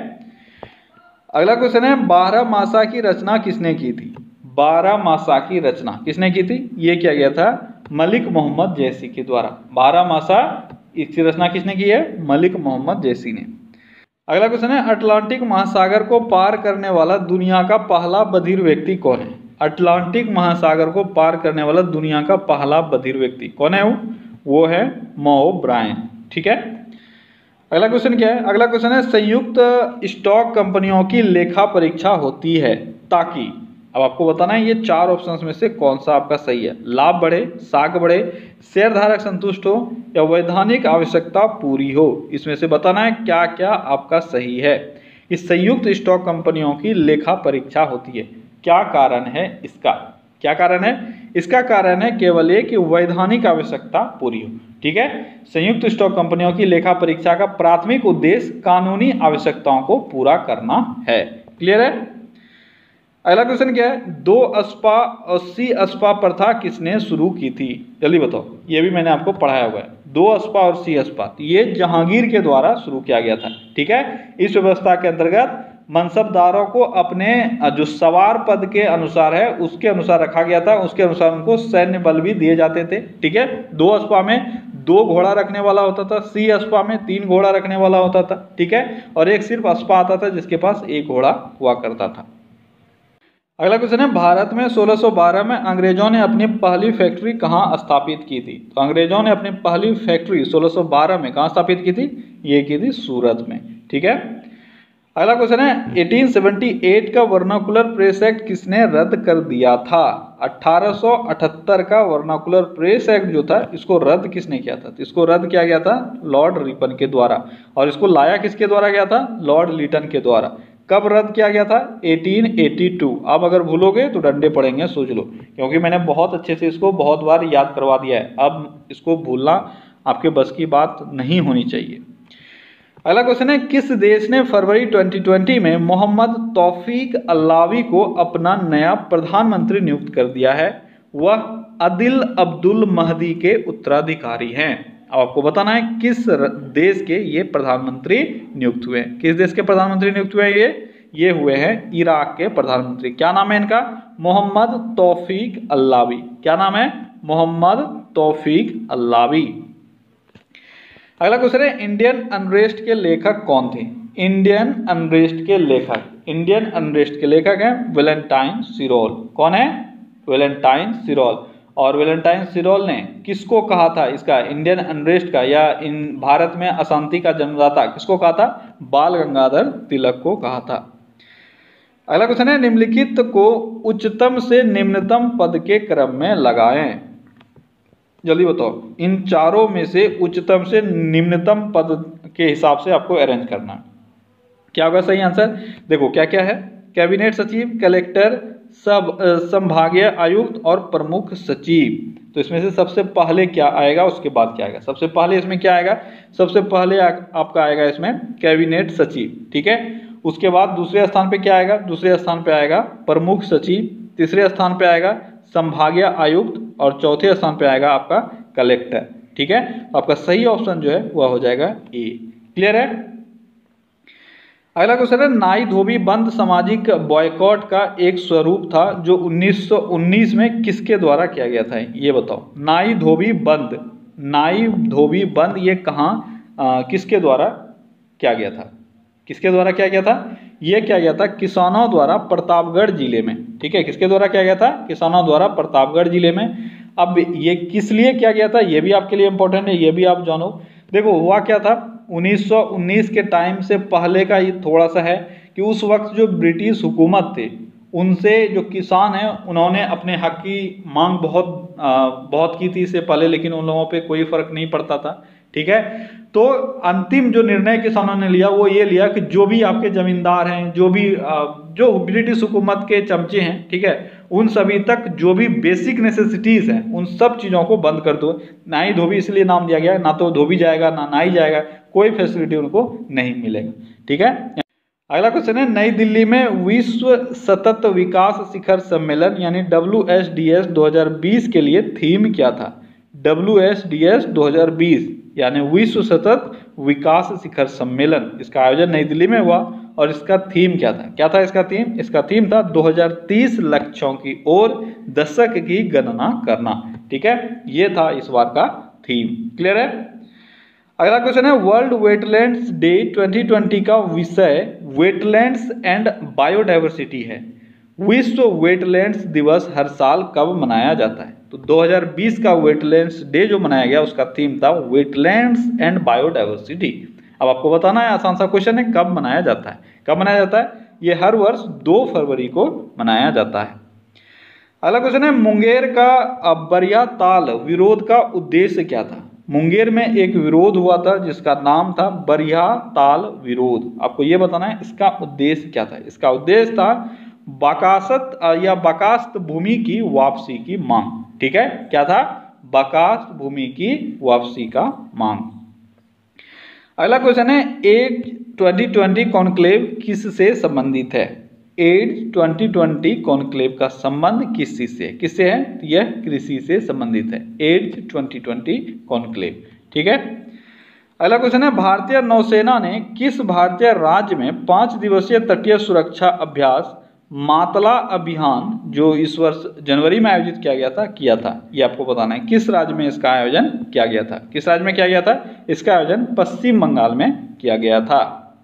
अगला क्वेश्चन है बारह मासा की रचना किसने की थी? बारह मासा की रचना किसने की थी? ये किया गया था मलिक मोहम्मद जैसी के द्वारा। बारह मासा इसकी रचना किसने की है? मलिक मोहम्मद जैसी ने। अगला क्वेश्चन है अटलांटिक महासागर को पार करने वाला दुनिया का पहला बधिर व्यक्ति कौन है? अटलांटिक महासागर को पार करने वाला दुनिया का पहला बधिर व्यक्ति कौन है? वो वो है मो ब्रायन, ठीक है। अगला क्वेश्चन क्या है? अगला क्वेश्चन है संयुक्त स्टॉक कंपनियों की लेखा परीक्षा होती है ताकि, अब आपको बताना है ये चार ऑप्शंस में से कौन सा आपका सही है। लाभ बढ़े, साख बढ़े, शेयर धारक संतुष्ट हो या वैधानिक आवश्यकता पूरी हो। इसमें से बताना है क्या क्या आपका सही है। इस संयुक्त स्टॉक कंपनियों की लेखा परीक्षा होती है, क्या कारण है इसका? क्या कारण है इसका? कारण है केवल ये कि वैधानिक आवश्यकता पूरी हो, ठीक है। संयुक्त स्टॉक कंपनियों की लेखा परीक्षा का प्राथमिक उद्देश्य कानूनी आवश्यकताओं को पूरा करना है। क्लियर है? अगला क्वेश्चन क्या है? दो अस्पा और सी अस्पा प्रथा किसने शुरू की थी? जल्दी बताओ, ये भी मैंने आपको पढ़ाया हुआ है। दो अस्पा और सी अस्पा ये जहांगीर के द्वारा शुरू किया गया था, ठीक है। इस व्यवस्था के अंतर्गत मनसबदारों को अपने जो सवार पद के अनुसार है उसके अनुसार रखा गया था, उसके अनुसार उनको सैन्य बल भी दिए जाते थे, ठीक है। दो अस्पा में दो घोड़ा रखने वाला होता था, सी अस्पा में तीन घोड़ा रखने वाला होता था, ठीक है, और एक सिर्फ अस्पा आता था जिसके पास एक घोड़ा हुआ करता था। अगला क्वेश्चन है भारत में सोलह सौ बारह में अंग्रेजों ने अपनी पहली फैक्ट्री कहाँ स्थापित की थी? तो अंग्रेजों ने अपनी पहली फैक्ट्री सोलह सौ बारह में कहाँ स्थापित की थी? ये की थी सूरत में, ठीक है। अगला क्वेश्चन है अठारह सौ अठहत्तर का वर्नाकुलर प्रेस एक्ट किसने रद्द कर दिया था? अठारह सौ अठहत्तर का वर्नाकुलर प्रेस एक्ट जो था इसको रद्द किसने किया था? तो इसको रद्द किया गया था लॉर्ड रिपन के द्वारा। और इसको लाया किसके द्वारा गया था? लॉर्ड लिटन के द्वारा। कब रद्द किया गया था? अठारह सौ बयासी। अब अगर भूलोगे तो डंडे पड़ेंगे, सोच लो, क्योंकि मैंने बहुत अच्छे से इसको बहुत बार याद करवा दिया है। अब इसको भूलना आपके बस की बात नहीं होनी चाहिए। अगला क्वेश्चन है किस देश ने फरवरी दो हज़ार बीस में मोहम्मद तौफीक अल्लावी को अपना नया प्रधानमंत्री नियुक्त कर दिया है? वह अदिल अब्दुल महदी के उत्तराधिकारी हैं। अब आपको बताना है किस देश के ये प्रधानमंत्री नियुक्त हुए हैं। किस देश के प्रधानमंत्री नियुक्त हुए हैं? ये ये हुए हैं इराक के प्रधानमंत्री। क्या नाम है इनका? मोहम्मद तौफीक अल्लावी। क्या नाम है? मोहम्मद तौफीक अल्लावी। अगला क्वेश्चन है इंडियन अनरेस्ट के लेखक कौन थे? इंडियन अनरेस्ट के लेखक इंडियन अनरेस्ट के लेखक हैं वैलेंटाइन सिरोल। कौन है? Valentine Sirol. और वैलेंटाइन सिरोल ने किसको कहा था इसका इंडियन अनरेस्ट का या इन भारत में अशांति का जन्मदाता किसको कहा था? बाल गंगाधर तिलक को कहा था। अगला क्वेश्चन है निम्नलिखित को उच्चतम से निम्नतम पद के क्रम में लगाएं। जल्दी बताओ, इन चारों में से उच्चतम से निम्नतम पद के हिसाब से आपको अरेंज करना। क्या होगा सही आंसर? देखो क्या क्या है, कैबिनेट सचिव, कलेक्टर, सब संभागीय आयुक्त और प्रमुख सचिव। तो इसमें से सबसे पहले क्या आएगा, उसके बाद क्या आएगा? सबसे पहले इसमें क्या आएगा? सबसे पहले आ, आपका आएगा इसमें कैबिनेट सचिव, ठीक है। उसके बाद दूसरे स्थान पे क्या आएगा? दूसरे स्थान पे आएगा प्रमुख सचिव, तीसरे स्थान पे आएगा संभागीय आयुक्त और चौथे स्थान पे आएगा आपका कलेक्टर, ठीक है। तो आपका सही ऑप्शन जो है वह हो जाएगा ए। क्लियर है? अगला क्वेश्चन है नाई धोबी बंद सामाजिक बॉयकॉट का एक स्वरूप था जो उन्नीस सौ उन्नीस में किसके द्वारा किया गया था? ये बताओ। नाई धोबी बंद नाई धोबी बंद ये कहाँ किसके द्वारा किया गया था? किसके द्वारा किया गया था? ये किया गया था किसानों द्वारा प्रतापगढ़ जिले में, ठीक है। किसके द्वारा किया गया था? किसानों द्वारा प्रतापगढ़ जिले में। अब ये किस लिए किया गया था ये भी आपके लिए इंपॉर्टेंट है, ये भी आप जानो। देखो हुआ क्या था, उन्नीस सौ उन्नीस के टाइम से पहले का ये थोड़ा सा है कि उस वक्त जो ब्रिटिश हुकूमत थे उनसे जो किसान हैं उन्होंने अपने हक की मांग बहुत आ, बहुत की थी इससे पहले, लेकिन उन लोगों पे कोई फर्क नहीं पड़ता था। ठीक है, तो अंतिम जो निर्णय किसानों ने लिया वो ये लिया कि जो भी आपके जमींदार हैं, जो भी जो ब्रिटिश हुकूमत के चमचे हैं, ठीक है, उन सभी तक जो भी बेसिक नेसेसिटीज हैं उन सब चीज़ों को बंद कर दो। नाई धोबी इसलिए नाम दिया गया, ना तो धोबी जाएगा ना नाई जाएगा, कोई फैसिलिटी उनको नहीं मिलेगा। ठीक है, अगला क्वेश्चन है, नई दिल्ली में विश्व सतत विकास शिखर सम्मेलन यानी डब्ल्यू एस डी एस दो हज़ार बीस के लिए थीम क्या था? डब्ल्यू एस डी एस दो हज़ार बीस यानी विश्व सतत विकास शिखर सम्मेलन, इसका आयोजन नई दिल्ली में हुआ और इसका थीम क्या था? क्या था इसका थीम? इसका थीम था दो हज़ार तीस लक्ष्यों की ओर दशक की गणना करना। ठीक है, ये था इस बार का थीम। क्लियर है? अगला क्वेश्चन है, वर्ल्ड वेटलैंड्स डे दो हज़ार बीस का विषय वेटलैंड्स एंड बायोडायवर्सिटी है। विश्व वेटलैंड्स दिवस हर साल कब मनाया जाता है? तो दो हज़ार बीस का वेटलैंड्स डे जो मनाया गया उसका थीम था वेटलैंड्स एंड बायोडायवर्सिटी। अब आपको बताना है, आसान सा क्वेश्चन है, कब मनाया जाता है? कब मनाया जाता है? ये हर वर्ष दो फरवरी को मनाया जाता है। अगला क्वेश्चन है, मुंगेर का बरिया ताल विरोध का उद्देश्य क्या था? मुंगेर में एक विरोध हुआ था जिसका नाम था बरिया ताल विरोध। आपको ये बताना है इसका उद्देश्य क्या था। इसका उद्देश्य था बाकासत या बाकास्त भूमि की वापसी की मांग। ठीक है, क्या था? बाकास्त भूमि की वापसी का मांग। अगला क्वेश्चन है, एड्स दो हज़ार बीस कॉन्क्लेव किससे संबंधित है? एड्स दो हज़ार बीस कॉन्क्लेव का संबंध किस चीज से? किससे है? यह कृषि से संबंधित है, एड्स दो हज़ार बीस कॉन्क्लेव। ठीक है, अगला क्वेश्चन है, भारतीय नौसेना ने किस भारतीय राज्य में पांच दिवसीय तटीय सुरक्षा अभ्यास मातला अभियान जो इस वर्ष जनवरी में आयोजित किया गया था किया था? ये आपको बताना है, किस राज्य में इसका आयोजन किया गया था? किस राज्य में किया गया था? इसका आयोजन पश्चिम बंगाल में किया गया था।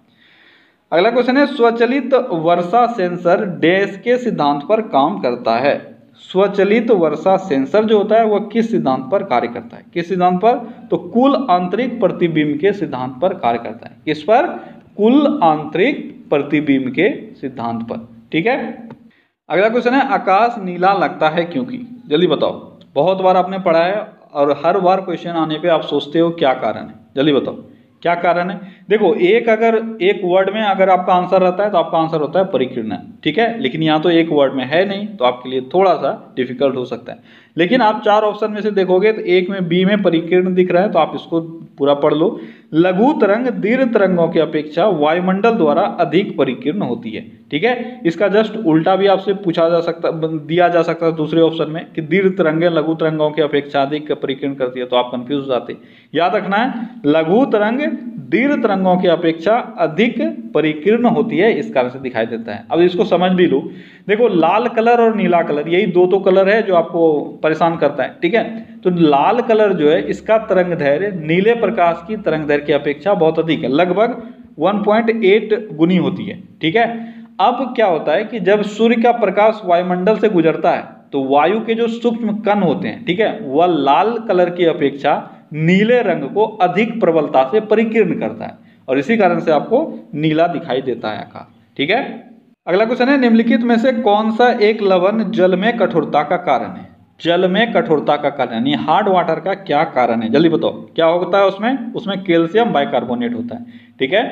अगला क्वेश्चन है, स्वचालित वर्षा सेंसर डैश के सिद्धांत पर काम करता है? स्वचालित वर्षा सेंसर जो होता है वह किस सिद्धांत पर कार्य करता है? किस सिद्धांत पर? तो कुल आंतरिक प्रतिबिंब के सिद्धांत पर कार्य करता है। किस पर? कुल आंतरिक प्रतिबिंब के सिद्धांत पर। ठीक है, अगला क्वेश्चन है, आकाश नीला लगता है क्योंकि? जल्दी बताओ, बहुत बार आपने पढ़ा है और हर बार क्वेश्चन आने पे आप सोचते हो क्या कारण है। जल्दी बताओ क्या कारण है। देखो, एक अगर एक वर्ड में अगर आपका आंसर रहता है तो आपका आंसर होता है परिकीर्ण। ठीक है, लेकिन यहाँ तो एक वर्ड में है नहीं तो आपके लिए थोड़ा सा डिफिकल्ट हो सकता है। लेकिन आप चार ऑप्शन में से देखोगे तो एक में बी में परिकीर्ण दिख रहा है तो आप इसको पूरा पढ़ लो। लघु तरंग दीर्घ तरंगों की अपेक्षा वायुमंडल द्वारा अधिक परिकीर्ण होती है। ठीक है, इसका जस्ट उल्टा भी आपसे पूछा जा सकता दिया जा सकता है दूसरे ऑप्शन में कि दीर्घ तरंगें लघु तरंगों की अपेक्षा अधिक परिकीर्ण करती है, तो आप कंफ्यूज हो जाते। याद रखना है, लघु तरंग दीर्घ तरंगों की अपेक्षा अधिक परिकीर्ण होती है, इस कारण से दिखाई देता है। अब इसको समझ भी लो। देखो, लाल कलर और नीला कलर यही दो तो कलर है जो आपको परेशान करता है। ठीक है, तो लाल कलर जो है इसका तरंग दैर्घ्य नीले प्रकाश की तरंग दैर्घ्य की अपेक्षा बहुत अधिक है, लगभग एक पॉइंट आठ गुनी होती है। ठीक है, अब क्या होता है कि जब सूर्य का प्रकाश वायुमंडल से गुजरता है तो वायु के जो सूक्ष्म कण होते हैं, ठीक है, वह लाल कलर की अपेक्षा नीले रंग को अधिक प्रबलता से परिकीर्ण करता है और इसी कारण से आपको नीला दिखाई देता है आकाश। ठीक है, अगला क्वेश्चन है, निम्नलिखित में से कौन सा एक लवण जल में कठोरता का कारण है? जल में कठोरता का कारण यानी हार्ड वाटर का क्या कारण है? जल्दी बताओ क्या होता है उसमें? उसमें कैल्शियम बाइकार्बोनेट होता है। ठीक है,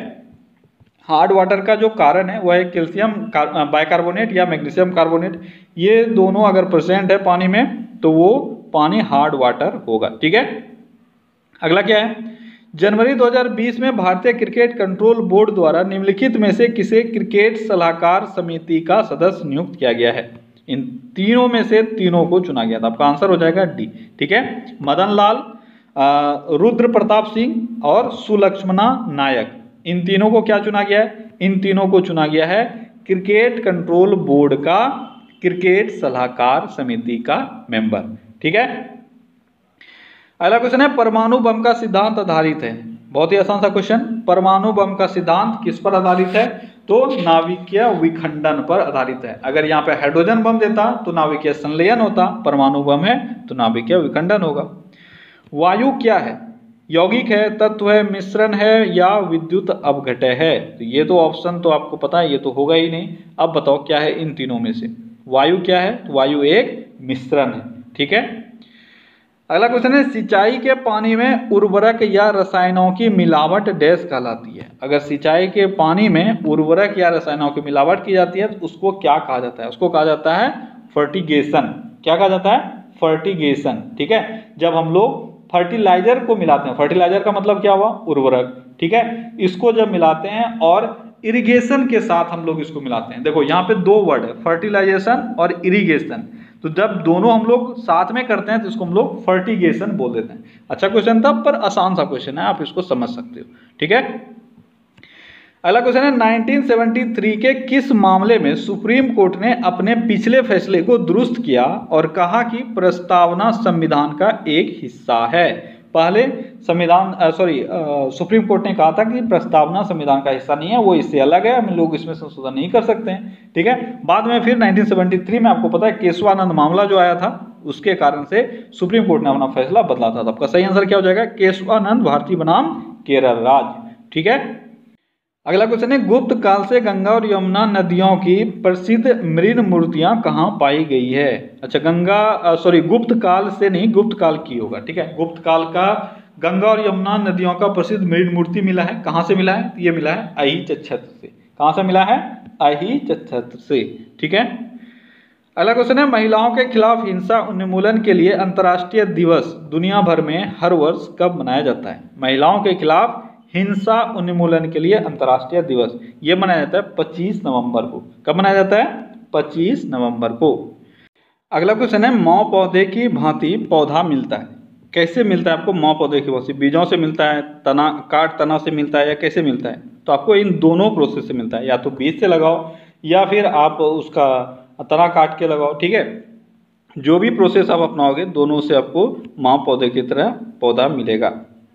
हार्ड वाटर का जो कारण है वह है कैल्शियम बाइकार्बोनेट या मैग्नीशियम कार्बोनेट। ये दोनों अगर प्रेजेंट है पानी में तो वो पानी हार्ड वाटर होगा। ठीक है, अगला क्या है, जनवरी दो हज़ार बीस में भारतीय क्रिकेट कंट्रोल बोर्ड द्वारा निम्नलिखित में से किसे क्रिकेट सलाहकार समिति का सदस्य नियुक्त किया गया है? इन तीनों में से तीनों को चुना गया था। आपका आंसर हो जाएगा डी। ठीक है, मदन लाल, रुद्र प्रताप सिंह और सुलक्ष्मणा नायक, इन तीनों को क्या चुना गया है? इन तीनों को चुना गया है क्रिकेट कंट्रोल बोर्ड का क्रिकेट सलाहकार समिति का मेंबर। ठीक है, अगला क्वेश्चन है, परमाणु बम का सिद्धांत आधारित है? बहुत ही आसान सा क्वेश्चन। परमाणु बम का सिद्धांत किस पर आधारित है? तो नाभिकीय विखंडन पर आधारित है। अगर यहाँ पे हाइड्रोजन बम देता तो नाभिकीय संलयन होता, परमाणु बम है तो नाभिकीय विखंडन होगा। वायु क्या है? यौगिक है, तत्व है, मिश्रण है या विद्युत अपघटय है? तो ये तो ऑप्शन तो आपको पता है, ये तो होगा ही नहीं। अब बताओ क्या है इन तीनों में से? वायु क्या है? वायु एक मिश्रण है, ठीक है। अगला क्वेश्चन है, सिंचाई के पानी में उर्वरक या रसायनों की मिलावट डैश कहलाती है? अगर सिंचाई के पानी में उर्वरक या रसायनों की मिलावट की जाती है तो उसको क्या कहा जाता है? उसको कहा जाता है फर्टिगेशन। क्या कहा जाता है? फर्टिगेशन, ठीक है। जब हम लोग फर्टिलाइजर को मिलाते हैं, फर्टिलाइजर का मतलब क्या हुआ? उर्वरक, ठीक है। इसको जब मिलाते हैं और इरिगेशन के साथ हम लोग इसको मिलाते हैं, देखो यहाँ पे दो वर्ड है, फर्टिलाइजेशन और इरिगेशन। तो जब दोनों हम लोग साथ में करते हैं तो इसको हम लोग फर्टिगेशन बोल देते हैं। अच्छा क्वेश्चन था, पर आसान सा क्वेश्चन है, आप इसको समझ सकते हो, ठीक है। अगला क्वेश्चन है, नाइनटीन सेवेंटी थ्री के किस मामले में सुप्रीम कोर्ट ने अपने पिछले फैसले को दुरुस्त किया और कहा कि प्रस्तावना संविधान का एक हिस्सा है? पहले संविधान सॉरी सुप्रीम कोर्ट ने कहा था कि प्रस्तावना संविधान का हिस्सा नहीं है, वो इससे अलग है, हम लोग इसमें संशोधन नहीं कर सकते हैं, ठीक है। बाद में फिर नाइनटीन सेवेंटी थ्री में आपको पता है केशवानंद मामला जो आया था, उसके कारण से सुप्रीम कोर्ट ने अपना फैसला बदला था। तो आपका सही आंसर क्या हो जाएगा? केशवानंद, भारतीय बनाम केरल राज्य, ठीक है। अगला क्वेश्चन है, गुप्त काल से गंगा और यमुना नदियों की प्रसिद्ध मृण मूर्तियां कहाँ पाई गई है? अच्छा, गंगा सॉरी गुप्त काल से नहीं, गुप्त काल की होगा, ठीक है। गुप्त काल का गंगा और यमुना नदियों का प्रसिद्ध मृण मूर्ति मिला है, कहाँ से मिला है? ये मिला है अहिच्छत्र से। कहाँ से मिला है? अहिच्छत्र से, ठीक है। अगला क्वेश्चन है, महिलाओं के खिलाफ हिंसा उन्मूलन के लिए अंतर्राष्ट्रीय दिवस दुनिया भर में हर वर्ष कब मनाया जाता है? महिलाओं के खिलाफ हिंसा उन्मूलन के लिए अंतर्राष्ट्रीय दिवस ये मनाया जाता है पच्चीस नवंबर को। कब मनाया जाता है? पच्चीस नवंबर को। अगला क्वेश्चन है, मौ पौधे की भांति पौधा मिलता है, कैसे मिलता है आपको? मौ पौधे की भांति बीजों से मिलता है, तना काट तना से मिलता है, या कैसे मिलता है? तो आपको इन दोनों प्रोसेस से मिलता है, या तो बीज से लगाओ या फिर आप उसका तना काट के लगाओ, ठीक है। जो भी प्रोसेस आप अपनाओगे दोनों से आपको मौ पौधे की तरह पौधा मिलेगा।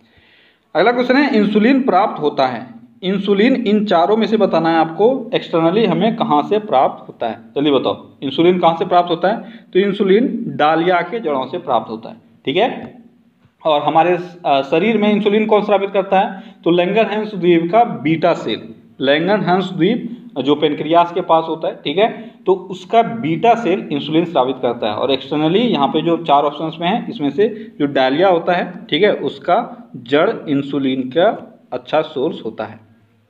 अगला क्वेश्चन है, इंसुलिन प्राप्त होता है, इंसुलिन इन चारों में से बताना है आपको, एक्सटर्नली हमें कहाँ से प्राप्त होता है? जल्दी बताओ, इंसुलिन कहाँ से प्राप्त होता है? तो इंसुलिन डालिया के जड़ों से प्राप्त होता है, ठीक है। और हमारे शरीर में इंसुलिन कौन स्रावित करता है? तो लैंगरहैंस द्वीप का बीटा सेल, लैंगरहैंस द्वीप जो पेनक्रियास के पास होता है, ठीक है, तो उसका बीटा सेल इंसुलिन स्रावित करता है। और एक्सटर्नली यहाँ पे जो चार ऑप्शंस में है, इसमें से जो डालिया होता है, ठीक है, उसका जड़ इंसुलिन का अच्छा सोर्स होता है।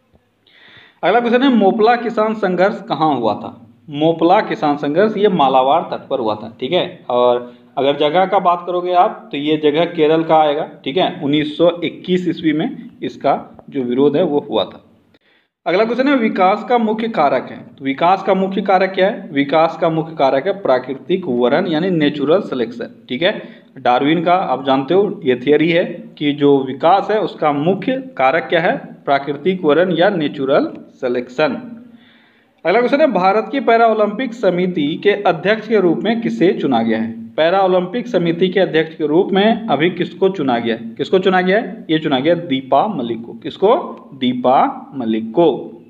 अगला क्वेश्चन है, मोपला किसान संघर्ष कहाँ हुआ था? मोपला किसान संघर्ष ये मालाबार तट पर हुआ था, ठीक है। और अगर जगह का बात करोगे आप तो ये जगह केरल का आएगा, ठीक है। उन्नीस सौ इक्कीस ईस्वी में इसका जो विरोध है वो हुआ था। अगला क्वेश्चन है, विकास का मुख्य कारक है, तो विकास का मुख्य कारक क्या है? विकास का मुख्य कारक है प्राकृतिक वरण यानी नेचुरल सिलेक्शन, ठीक है। डार्विन का आप जानते हो ये थियरी है कि जो विकास है उसका मुख्य कारक क्या है? प्राकृतिक वरण या नेचुरल सिलेक्शन। अगला क्वेश्चन है, भारत की पैरा ओलंपिक समिति के अध्यक्ष के रूप में किसे चुना गया है? पैरा ओलंपिक समिति के अध्यक्ष के रूप में अभी किसको चुना गया है? किसको चुना गया है? ये चुना गया दीपा मलिक को। किसको? दीपा मलिक को।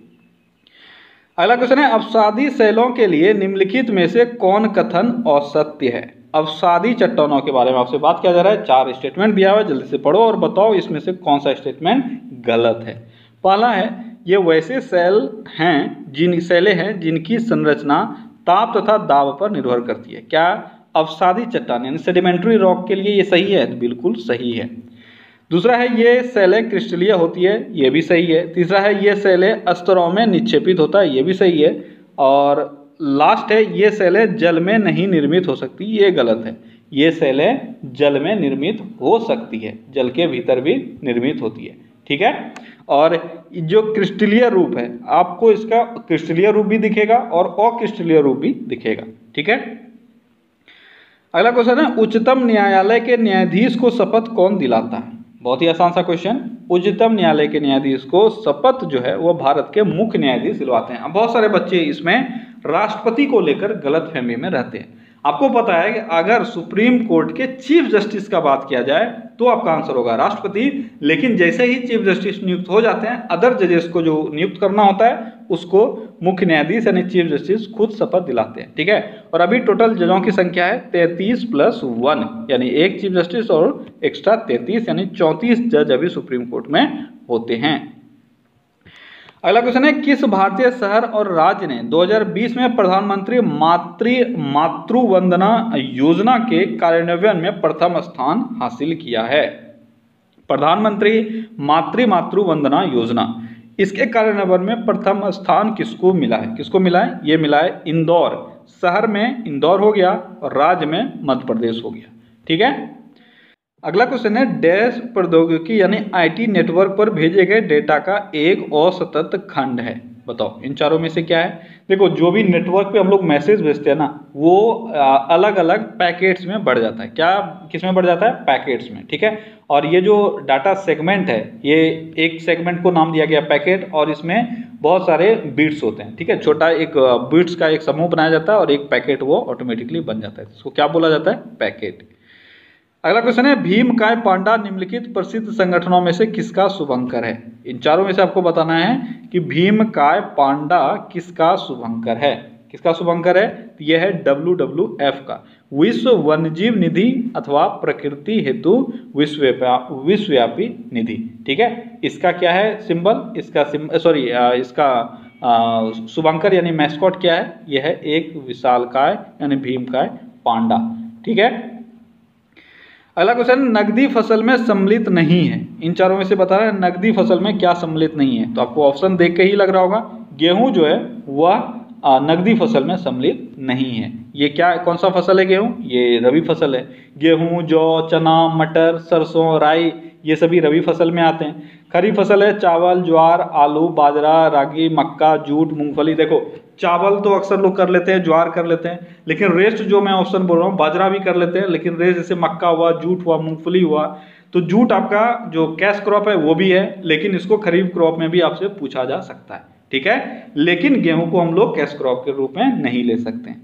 अगला क्वेश्चन है, अवसादी शैलों के लिए निम्नलिखित में से कौन कथन असत्य है? अवसादी चट्टानों के बारे में आपसे बात किया जा रहा है, चार स्टेटमेंट दिया हुआ है, जल्दी से पढ़ो और बताओ इसमें से कौन सा स्टेटमेंट गलत है। पहला है, ये वैसे सेल हैं जिन सेले हैं जिनकी संरचना ताप तथा दाब पर निर्भर करती है। क्या? अवसादी चट्टान यानी सेडिमेंट्री रॉक के लिए ये सही है? तो बिल्कुल सही है। दूसरा है, ये सेलें क्रिस्टलीय होती है, ये भी सही है। तीसरा है, ये सेलें स्तरों में निक्षेपित होता है, ये भी सही है। और लास्ट है, ये सेलें जल में नहीं निर्मित हो सकती, ये गलत है। ये सेलें जल में निर्मित हो सकती है, जल के भीतर भी निर्मित होती है, ठीक है। और जो क्रिस्टलीय रूप है, आपको इसका क्रिस्टलीय रूप भी दिखेगा और अक्रिस्टलीय रूप भी दिखेगा, ठीक है। अगला क्वेश्चन है, उच्चतम न्यायालय के न्यायाधीश को शपथ कौन दिलाता है? बहुत ही आसान सा क्वेश्चन। उच्चतम न्यायालय के न्यायाधीश को शपथ जो है वो भारत के मुख्य न्यायाधीश दिलवाते हैं। अब बहुत सारे बच्चे इसमें राष्ट्रपति को लेकर गलत फहमी में रहते हैं। आपको पता है कि अगर सुप्रीम कोर्ट के चीफ जस्टिस का बात किया जाए तो आपका आंसर होगा राष्ट्रपति, लेकिन जैसे ही चीफ जस्टिस नियुक्त हो जाते हैं, अदर जजेस को जो नियुक्त करना होता है उसको मुख्य न्यायाधीश यानी चीफ जस्टिस खुद शपथ दिलाते हैं, ठीक है। और अभी टोटल जजों की संख्या है तैंतीस प्लस वन, यानी एक चीफ जस्टिस और एक्स्ट्रा तैंतीस, यानी चौंतीस जज अभी सुप्रीम कोर्ट में होते हैं। अगला क्वेश्चन है, किस भारतीय शहर और राज्य ने दो हज़ार बीस में प्रधानमंत्री मातृ मातृ वंदना योजना के कार्यान्वयन में प्रथम स्थान हासिल किया है? प्रधानमंत्री मातृ मातृ वंदना योजना, इसके कार्यान्वयन में प्रथम स्थान किसको मिला है? किसको मिला है? ये मिला है इंदौर। शहर में इंदौर हो गया और राज्य में मध्य प्रदेश हो गया, ठीक है। अगला क्वेश्चन है, डैश प्रौद्योगिकी यानी आईटी नेटवर्क पर भेजे गए डेटा का एक असतत खंड है। बताओ इन चारों में से क्या है? देखो, जो भी नेटवर्क पे हम लोग मैसेज भेजते हैं ना, वो अलग अलग पैकेट्स में बढ़ जाता है। क्या किस में बढ़ जाता है? पैकेट्स में, ठीक है। और ये जो डाटा सेगमेंट है, ये एक सेगमेंट को नाम दिया गया पैकेट, और इसमें बहुत सारे बिट्स होते हैं, ठीक है। छोटा एक बिट्स का एक समूह बनाया जाता है और एक पैकेट वो ऑटोमेटिकली बन जाता है। इसको क्या बोला जाता है? पैकेट। अगला क्वेश्चन है, भीमकाय पांडा निम्नलिखित प्रसिद्ध संगठनों में से किसका शुभंकर है? इन चारों में से आपको बताना है कि भीमकाय पांडा किसका शुभंकर है। किसका शुभंकर है? यह है डब्ल्यू डब्ल्यू एफ का, विश्व वन्यजीव निधि अथवा प्रकृति हेतु विश्वव्यापी निधि, ठीक है। इसका क्या है सिंबल? इसका सॉरी इसका शुभंकर यानी मैस्कॉट क्या है? यह है एक विशालकाय यानी भीमकाय पांडा, ठीक है। अगला क्वेश्चन, नकदी फसल में सम्मिलित नहीं है। इन चारों में से बता रहे हैं नकदी फसल में क्या सम्मिलित नहीं है। तो आपको ऑप्शन देख के ही लग रहा होगा, गेहूं जो है वह नकदी फसल में सम्मिलित नहीं है। ये क्या, कौन सा फसल है गेहूं? ये रबी फसल है। गेहूं, जौ, चना, मटर, सरसों, राई, ये सभी रबी फसल में आते हैं। खरीफ फसल है चावल, ज्वार, आलू, बाजरा, रागी, मक्का, जूट, मूंगफली। देखो, चावल तो अक्सर लोग कर लेते हैं, ज्वार कर लेते हैं, लेकिन रेस्ट जो मैं ऑप्शन बोल रहा हूँ, बाजरा भी कर लेते हैं, लेकिन रेस्ट जैसे मक्का हुआ, जूट हुआ, मूंगफली हुआ। तो जूट आपका जो कैश क्रॉप है वो भी है, लेकिन इसको खरीफ क्रॉप में भी आपसे पूछा जा सकता है, ठीक है। लेकिन गेहूं को हम लोग कैश क्रॉप के रूप में नहीं ले सकते।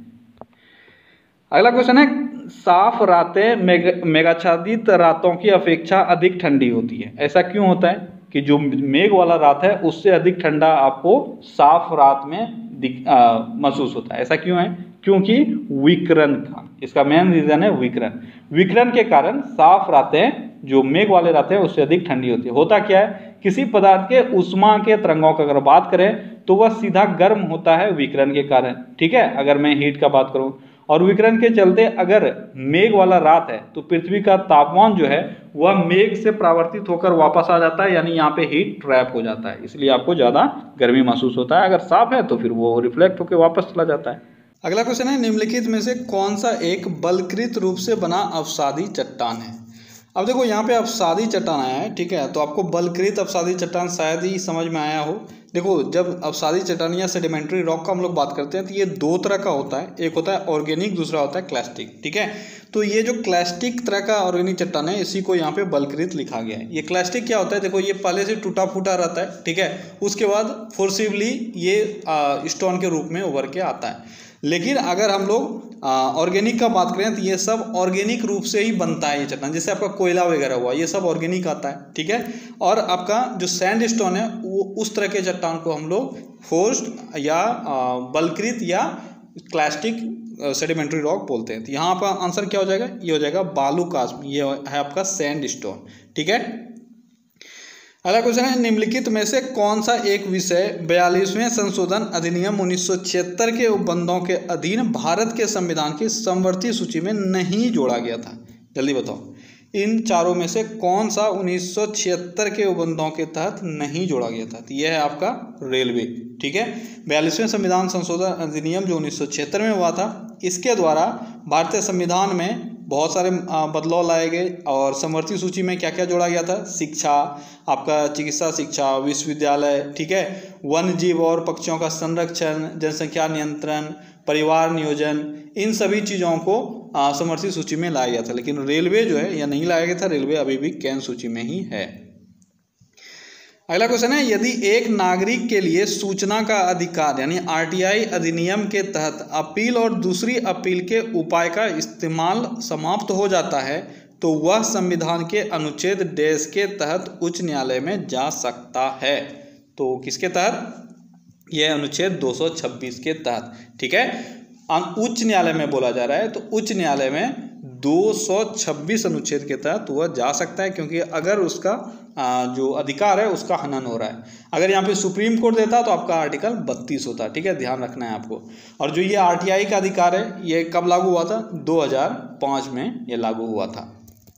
अगला क्वेश्चन है, साफ रातें मेघ मेघाच्छादित रातों की अपेक्षा अधिक ठंडी होती है। ऐसा क्यों होता है कि जो मेघ वाला रात है उससे अधिक ठंडा आपको साफ रात में महसूस होता है? ऐसा क्यों है? क्योंकि विकिरण का, इसका मेन रीजन है विकिरण। विकिरण के कारण साफ रातें, जो मेघ वाले रातें हैं, उससे अधिक ठंडी होती है। होता क्या है, किसी पदार्थ के उष्मा के तरंगों का अगर बात करें तो वह सीधा गर्म होता है विकिरण के कारण, ठीक है। अगर मैं हीट का बात करूं, और विकिरण के चलते अगर मेघ वाला रात है तो पृथ्वी का तापमान जो है वह मेघ से परावर्तित होकर वापस आ जाता है, यानी यहाँ पे हीट ट्रैप हो जाता है, इसलिए आपको ज्यादा गर्मी महसूस होता है। अगर साफ है तो फिर वो रिफ्लेक्ट होकर वापस चला जाता है। अगला क्वेश्चन है, निम्नलिखित में से कौन सा एक बलकृत रूप से बना अवसादी चट्टान है? अब देखो, यहाँ पे अवसादी चट्टान आया है, ठीक है। तो आपको बलकृत अवसादी चट्टान शायद ही समझ में आया हो। देखो, जब अवसादी चट्टान या सेडिमेंट्री रॉक का हम लोग बात करते हैं तो ये दो तरह का होता है, एक होता है ऑर्गेनिक, दूसरा होता है क्लास्टिक, ठीक है। तो ये जो क्लास्टिक तरह का ऑर्गेनिक चट्टान है, इसी को यहाँ पे बलकृत लिखा गया है। ये क्लास्टिक क्या होता है? देखो, ये पहले से टूटा फूटा रहता है, ठीक है। उसके बाद फोर्सिवली ये स्टोन के रूप में उभर के आता है। लेकिन अगर हम लोग ऑर्गेनिक का बात करें तो ये सब ऑर्गेनिक रूप से ही बनता है ये चट्टान, जैसे आपका कोयला वगैरह हुआ, ये सब ऑर्गेनिक आता है, ठीक है। और आपका जो सैंड स्टोन है वो उस तरह के चट्टान को हम लोग फोर्स्ड या बलकृत या क्लास्टिक सेडिमेंट्री रॉक बोलते हैं। तो यहाँ आपका आंसर क्या हो जाएगा? ये हो जाएगा बालू कास्प, ये है आपका सैंड स्टोन, ठीक है। अगला क्वेश्चन है, निम्नलिखित में से कौन सा एक विषय बयालीसवें संशोधन अधिनियम उन्नीस सौ छिहत्तर के उपबंधों के अधीन भारत के संविधान की समवर्ती सूची में नहीं जोड़ा गया था? जल्दी बताओ, इन चारों में से कौन सा उन्नीस सौ छिहत्तर के उपबंधों के तहत नहीं जोड़ा गया था? तो यह है आपका रेलवे, ठीक है। बयालीसवें संविधान संशोधन अधिनियम जो उन्नीस सौ छिहत्तर में हुआ था, इसके द्वारा भारतीय संविधान में बहुत सारे बदलाव लाए गए और समवर्ती सूची में क्या क्या जोड़ा गया था? शिक्षा, आपका चिकित्सा शिक्षा, विश्वविद्यालय, ठीक है, वन्य जीव और पक्षियों का संरक्षण, जनसंख्या नियंत्रण, परिवार नियोजन, इन सभी चीज़ों को समवर्ती सूची में लाया गया था। लेकिन रेलवे जो है यह नहीं लाया गया था, रेलवे अभी भी कैन सूची में ही है। अगला क्वेश्चन है, यदि एक नागरिक के लिए सूचना का अधिकार यानी आरटीआई अधिनियम के तहत अपील और दूसरी अपील के उपाय का इस्तेमाल समाप्त हो जाता है तो वह संविधान के अनुच्छेद डेढ़ के तहत उच्च न्यायालय में जा सकता है। तो किसके तहत? यह अनुच्छेद दो सौ छब्बीस के तहत। ठीक है, उच्च न्यायालय में बोला जा रहा है, तो उच्च न्यायालय में दो सौ छब्बीस अनुच्छेद के तहत वह जा सकता है, क्योंकि अगर उसका जो अधिकार है उसका हनन हो रहा है। अगर यहाँ पे सुप्रीम कोर्ट देता तो आपका आर्टिकल बत्तीस होता। ठीक है, ध्यान रखना है आपको। और जो ये आरटीआई का अधिकार है ये कब लागू हुआ था? दो हज़ार पाँच में ये लागू हुआ था।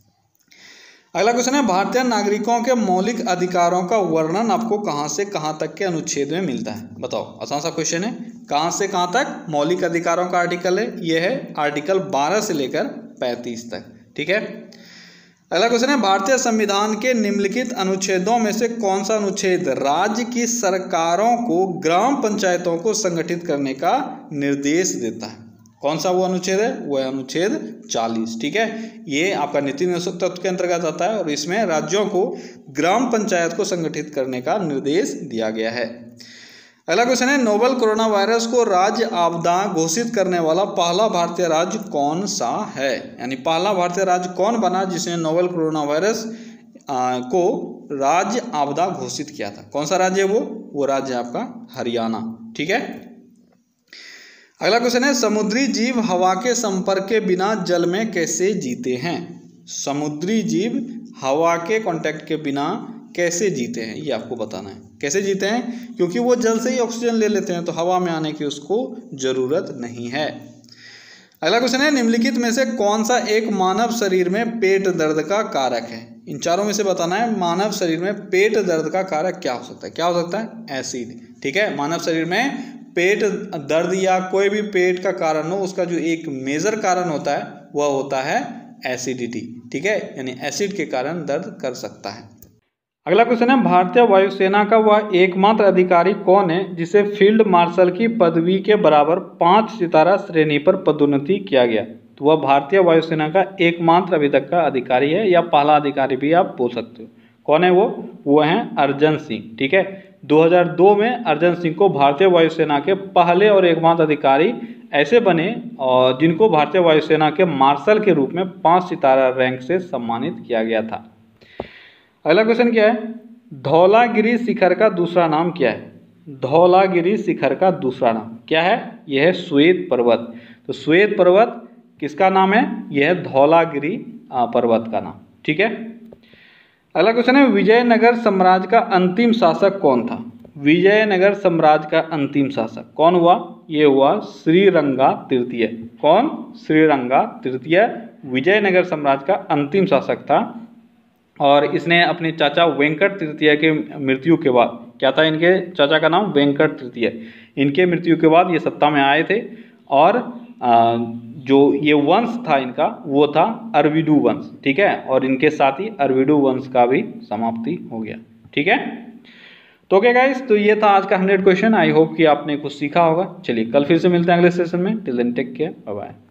अगला क्वेश्चन है, भारतीय नागरिकों के मौलिक अधिकारों का वर्णन आपको कहां से कहां तक के अनुच्छेद में मिलता है? बताओ, आसान सा क्वेश्चन है। कहां से कहां तक मौलिक अधिकारों का आर्टिकल है? यह है आर्टिकल बारह से लेकर पैंतीस तक। ठीक है, अगला क्वेश्चन है, भारतीय संविधान के निम्नलिखित अनुच्छेदों में से कौन सा अनुच्छेद राज्य की सरकारों को ग्राम पंचायतों को संगठित करने का निर्देश देता है? कौन सा वो अनुच्छेद है? वो है अनुच्छेद चालीस। ठीक है, ये आपका नीति नियंत्रण तत्व के अंतर्गत आता है और इसमें राज्यों को ग्राम पंचायत को संगठित करने का निर्देश दिया गया है। अगला क्वेश्चन है, नोवल कोरोना वायरस को राज्य आपदा घोषित करने वाला पहला भारतीय राज्य कौन सा है? यानी पहला भारतीय राज्य कौन बना जिसने नोवल कोरोना वायरस को राज्य आपदा घोषित किया था? कौन सा राज्य है वो? वो राज्य है आपका हरियाणा। ठीक है, अगला क्वेश्चन है, समुद्री जीव हवा के संपर्क के बिना जल में कैसे जीते हैं? समुद्री जीव हवा के कांटेक्ट के बिना कैसे जीते हैं ये आपको बताना है। कैसे जीते हैं? क्योंकि वो जल से ही ऑक्सीजन ले लेते हैं, तो हवा में आने की उसको जरूरत नहीं है। अगला क्वेश्चन है, निम्नलिखित में से कौन सा एक मानव शरीर में पेट दर्द का कारक है? इन चारों में से बताना है मानव शरीर में पेट दर्द का कारक क्या हो सकता है? क्या हो सकता है? एसिड। ठीक है, मानव शरीर में पेट दर्द या कोई भी पेट का कारण हो उसका जो एक मेजर कारण होता है वह होता है एसिडिटी। ठीक है, यानी एसिड के कारण दर्द कर सकता है। अगला क्वेश्चन है, भारतीय वायुसेना का वह एकमात्र अधिकारी कौन है जिसे फील्ड मार्शल की पदवी के बराबर पाँच सितारा श्रेणी पर पदोन्नति किया गया? तो वह भारतीय वायुसेना का एकमात्र अभी तक का अधिकारी है, या पहला अधिकारी भी आप बोल सकते हो। कौन है वो? वो हैं अर्जन सिंह। ठीक है, दो हज़ार दो में अर्जन सिंह को भारतीय वायुसेना के पहले और एकमात्र अधिकारी ऐसे बने और जिनको भारतीय वायुसेना के मार्शल के रूप में पाँच सितारा रैंक से सम्मानित किया गया था। अगला क्वेश्चन क्या है? धौलागिरी शिखर का दूसरा नाम क्या है? धौलागिरी शिखर का दूसरा नाम क्या है? यह है श्वेत पर्वत। तो श्वेत पर्वत किसका नाम है? यह है धौलागिरी पर्वत का नाम। ठीक है, अगला क्वेश्चन है, विजयनगर साम्राज्य का अंतिम शासक कौन था? विजयनगर साम्राज्य का अंतिम शासक कौन हुआ? ये हुआ श्रीरंगा तृतीय। कौन? श्रीरंगा तृतीय विजयनगर साम्राज्य का अंतिम शासक था और इसने अपने चाचा वेंकट तृतीय के मृत्यु के बाद, क्या था इनके चाचा का नाम? वेंकट तृतीय। इनके मृत्यु के बाद ये सत्ता में आए थे और आ, जो ये वंश था इनका वो था अरविडू वंश। ठीक है, और इनके साथ ही अरविडू वंश का भी समाप्ति हो गया। ठीक है, तो ओके गाइस, तो ये था आज का हंड्रेड क्वेश्चन। आई होप कि आपने कुछ सीखा होगा। चलिए कल फिर से मिलते हैं अगले सेशन में। Till then take care, bye bye.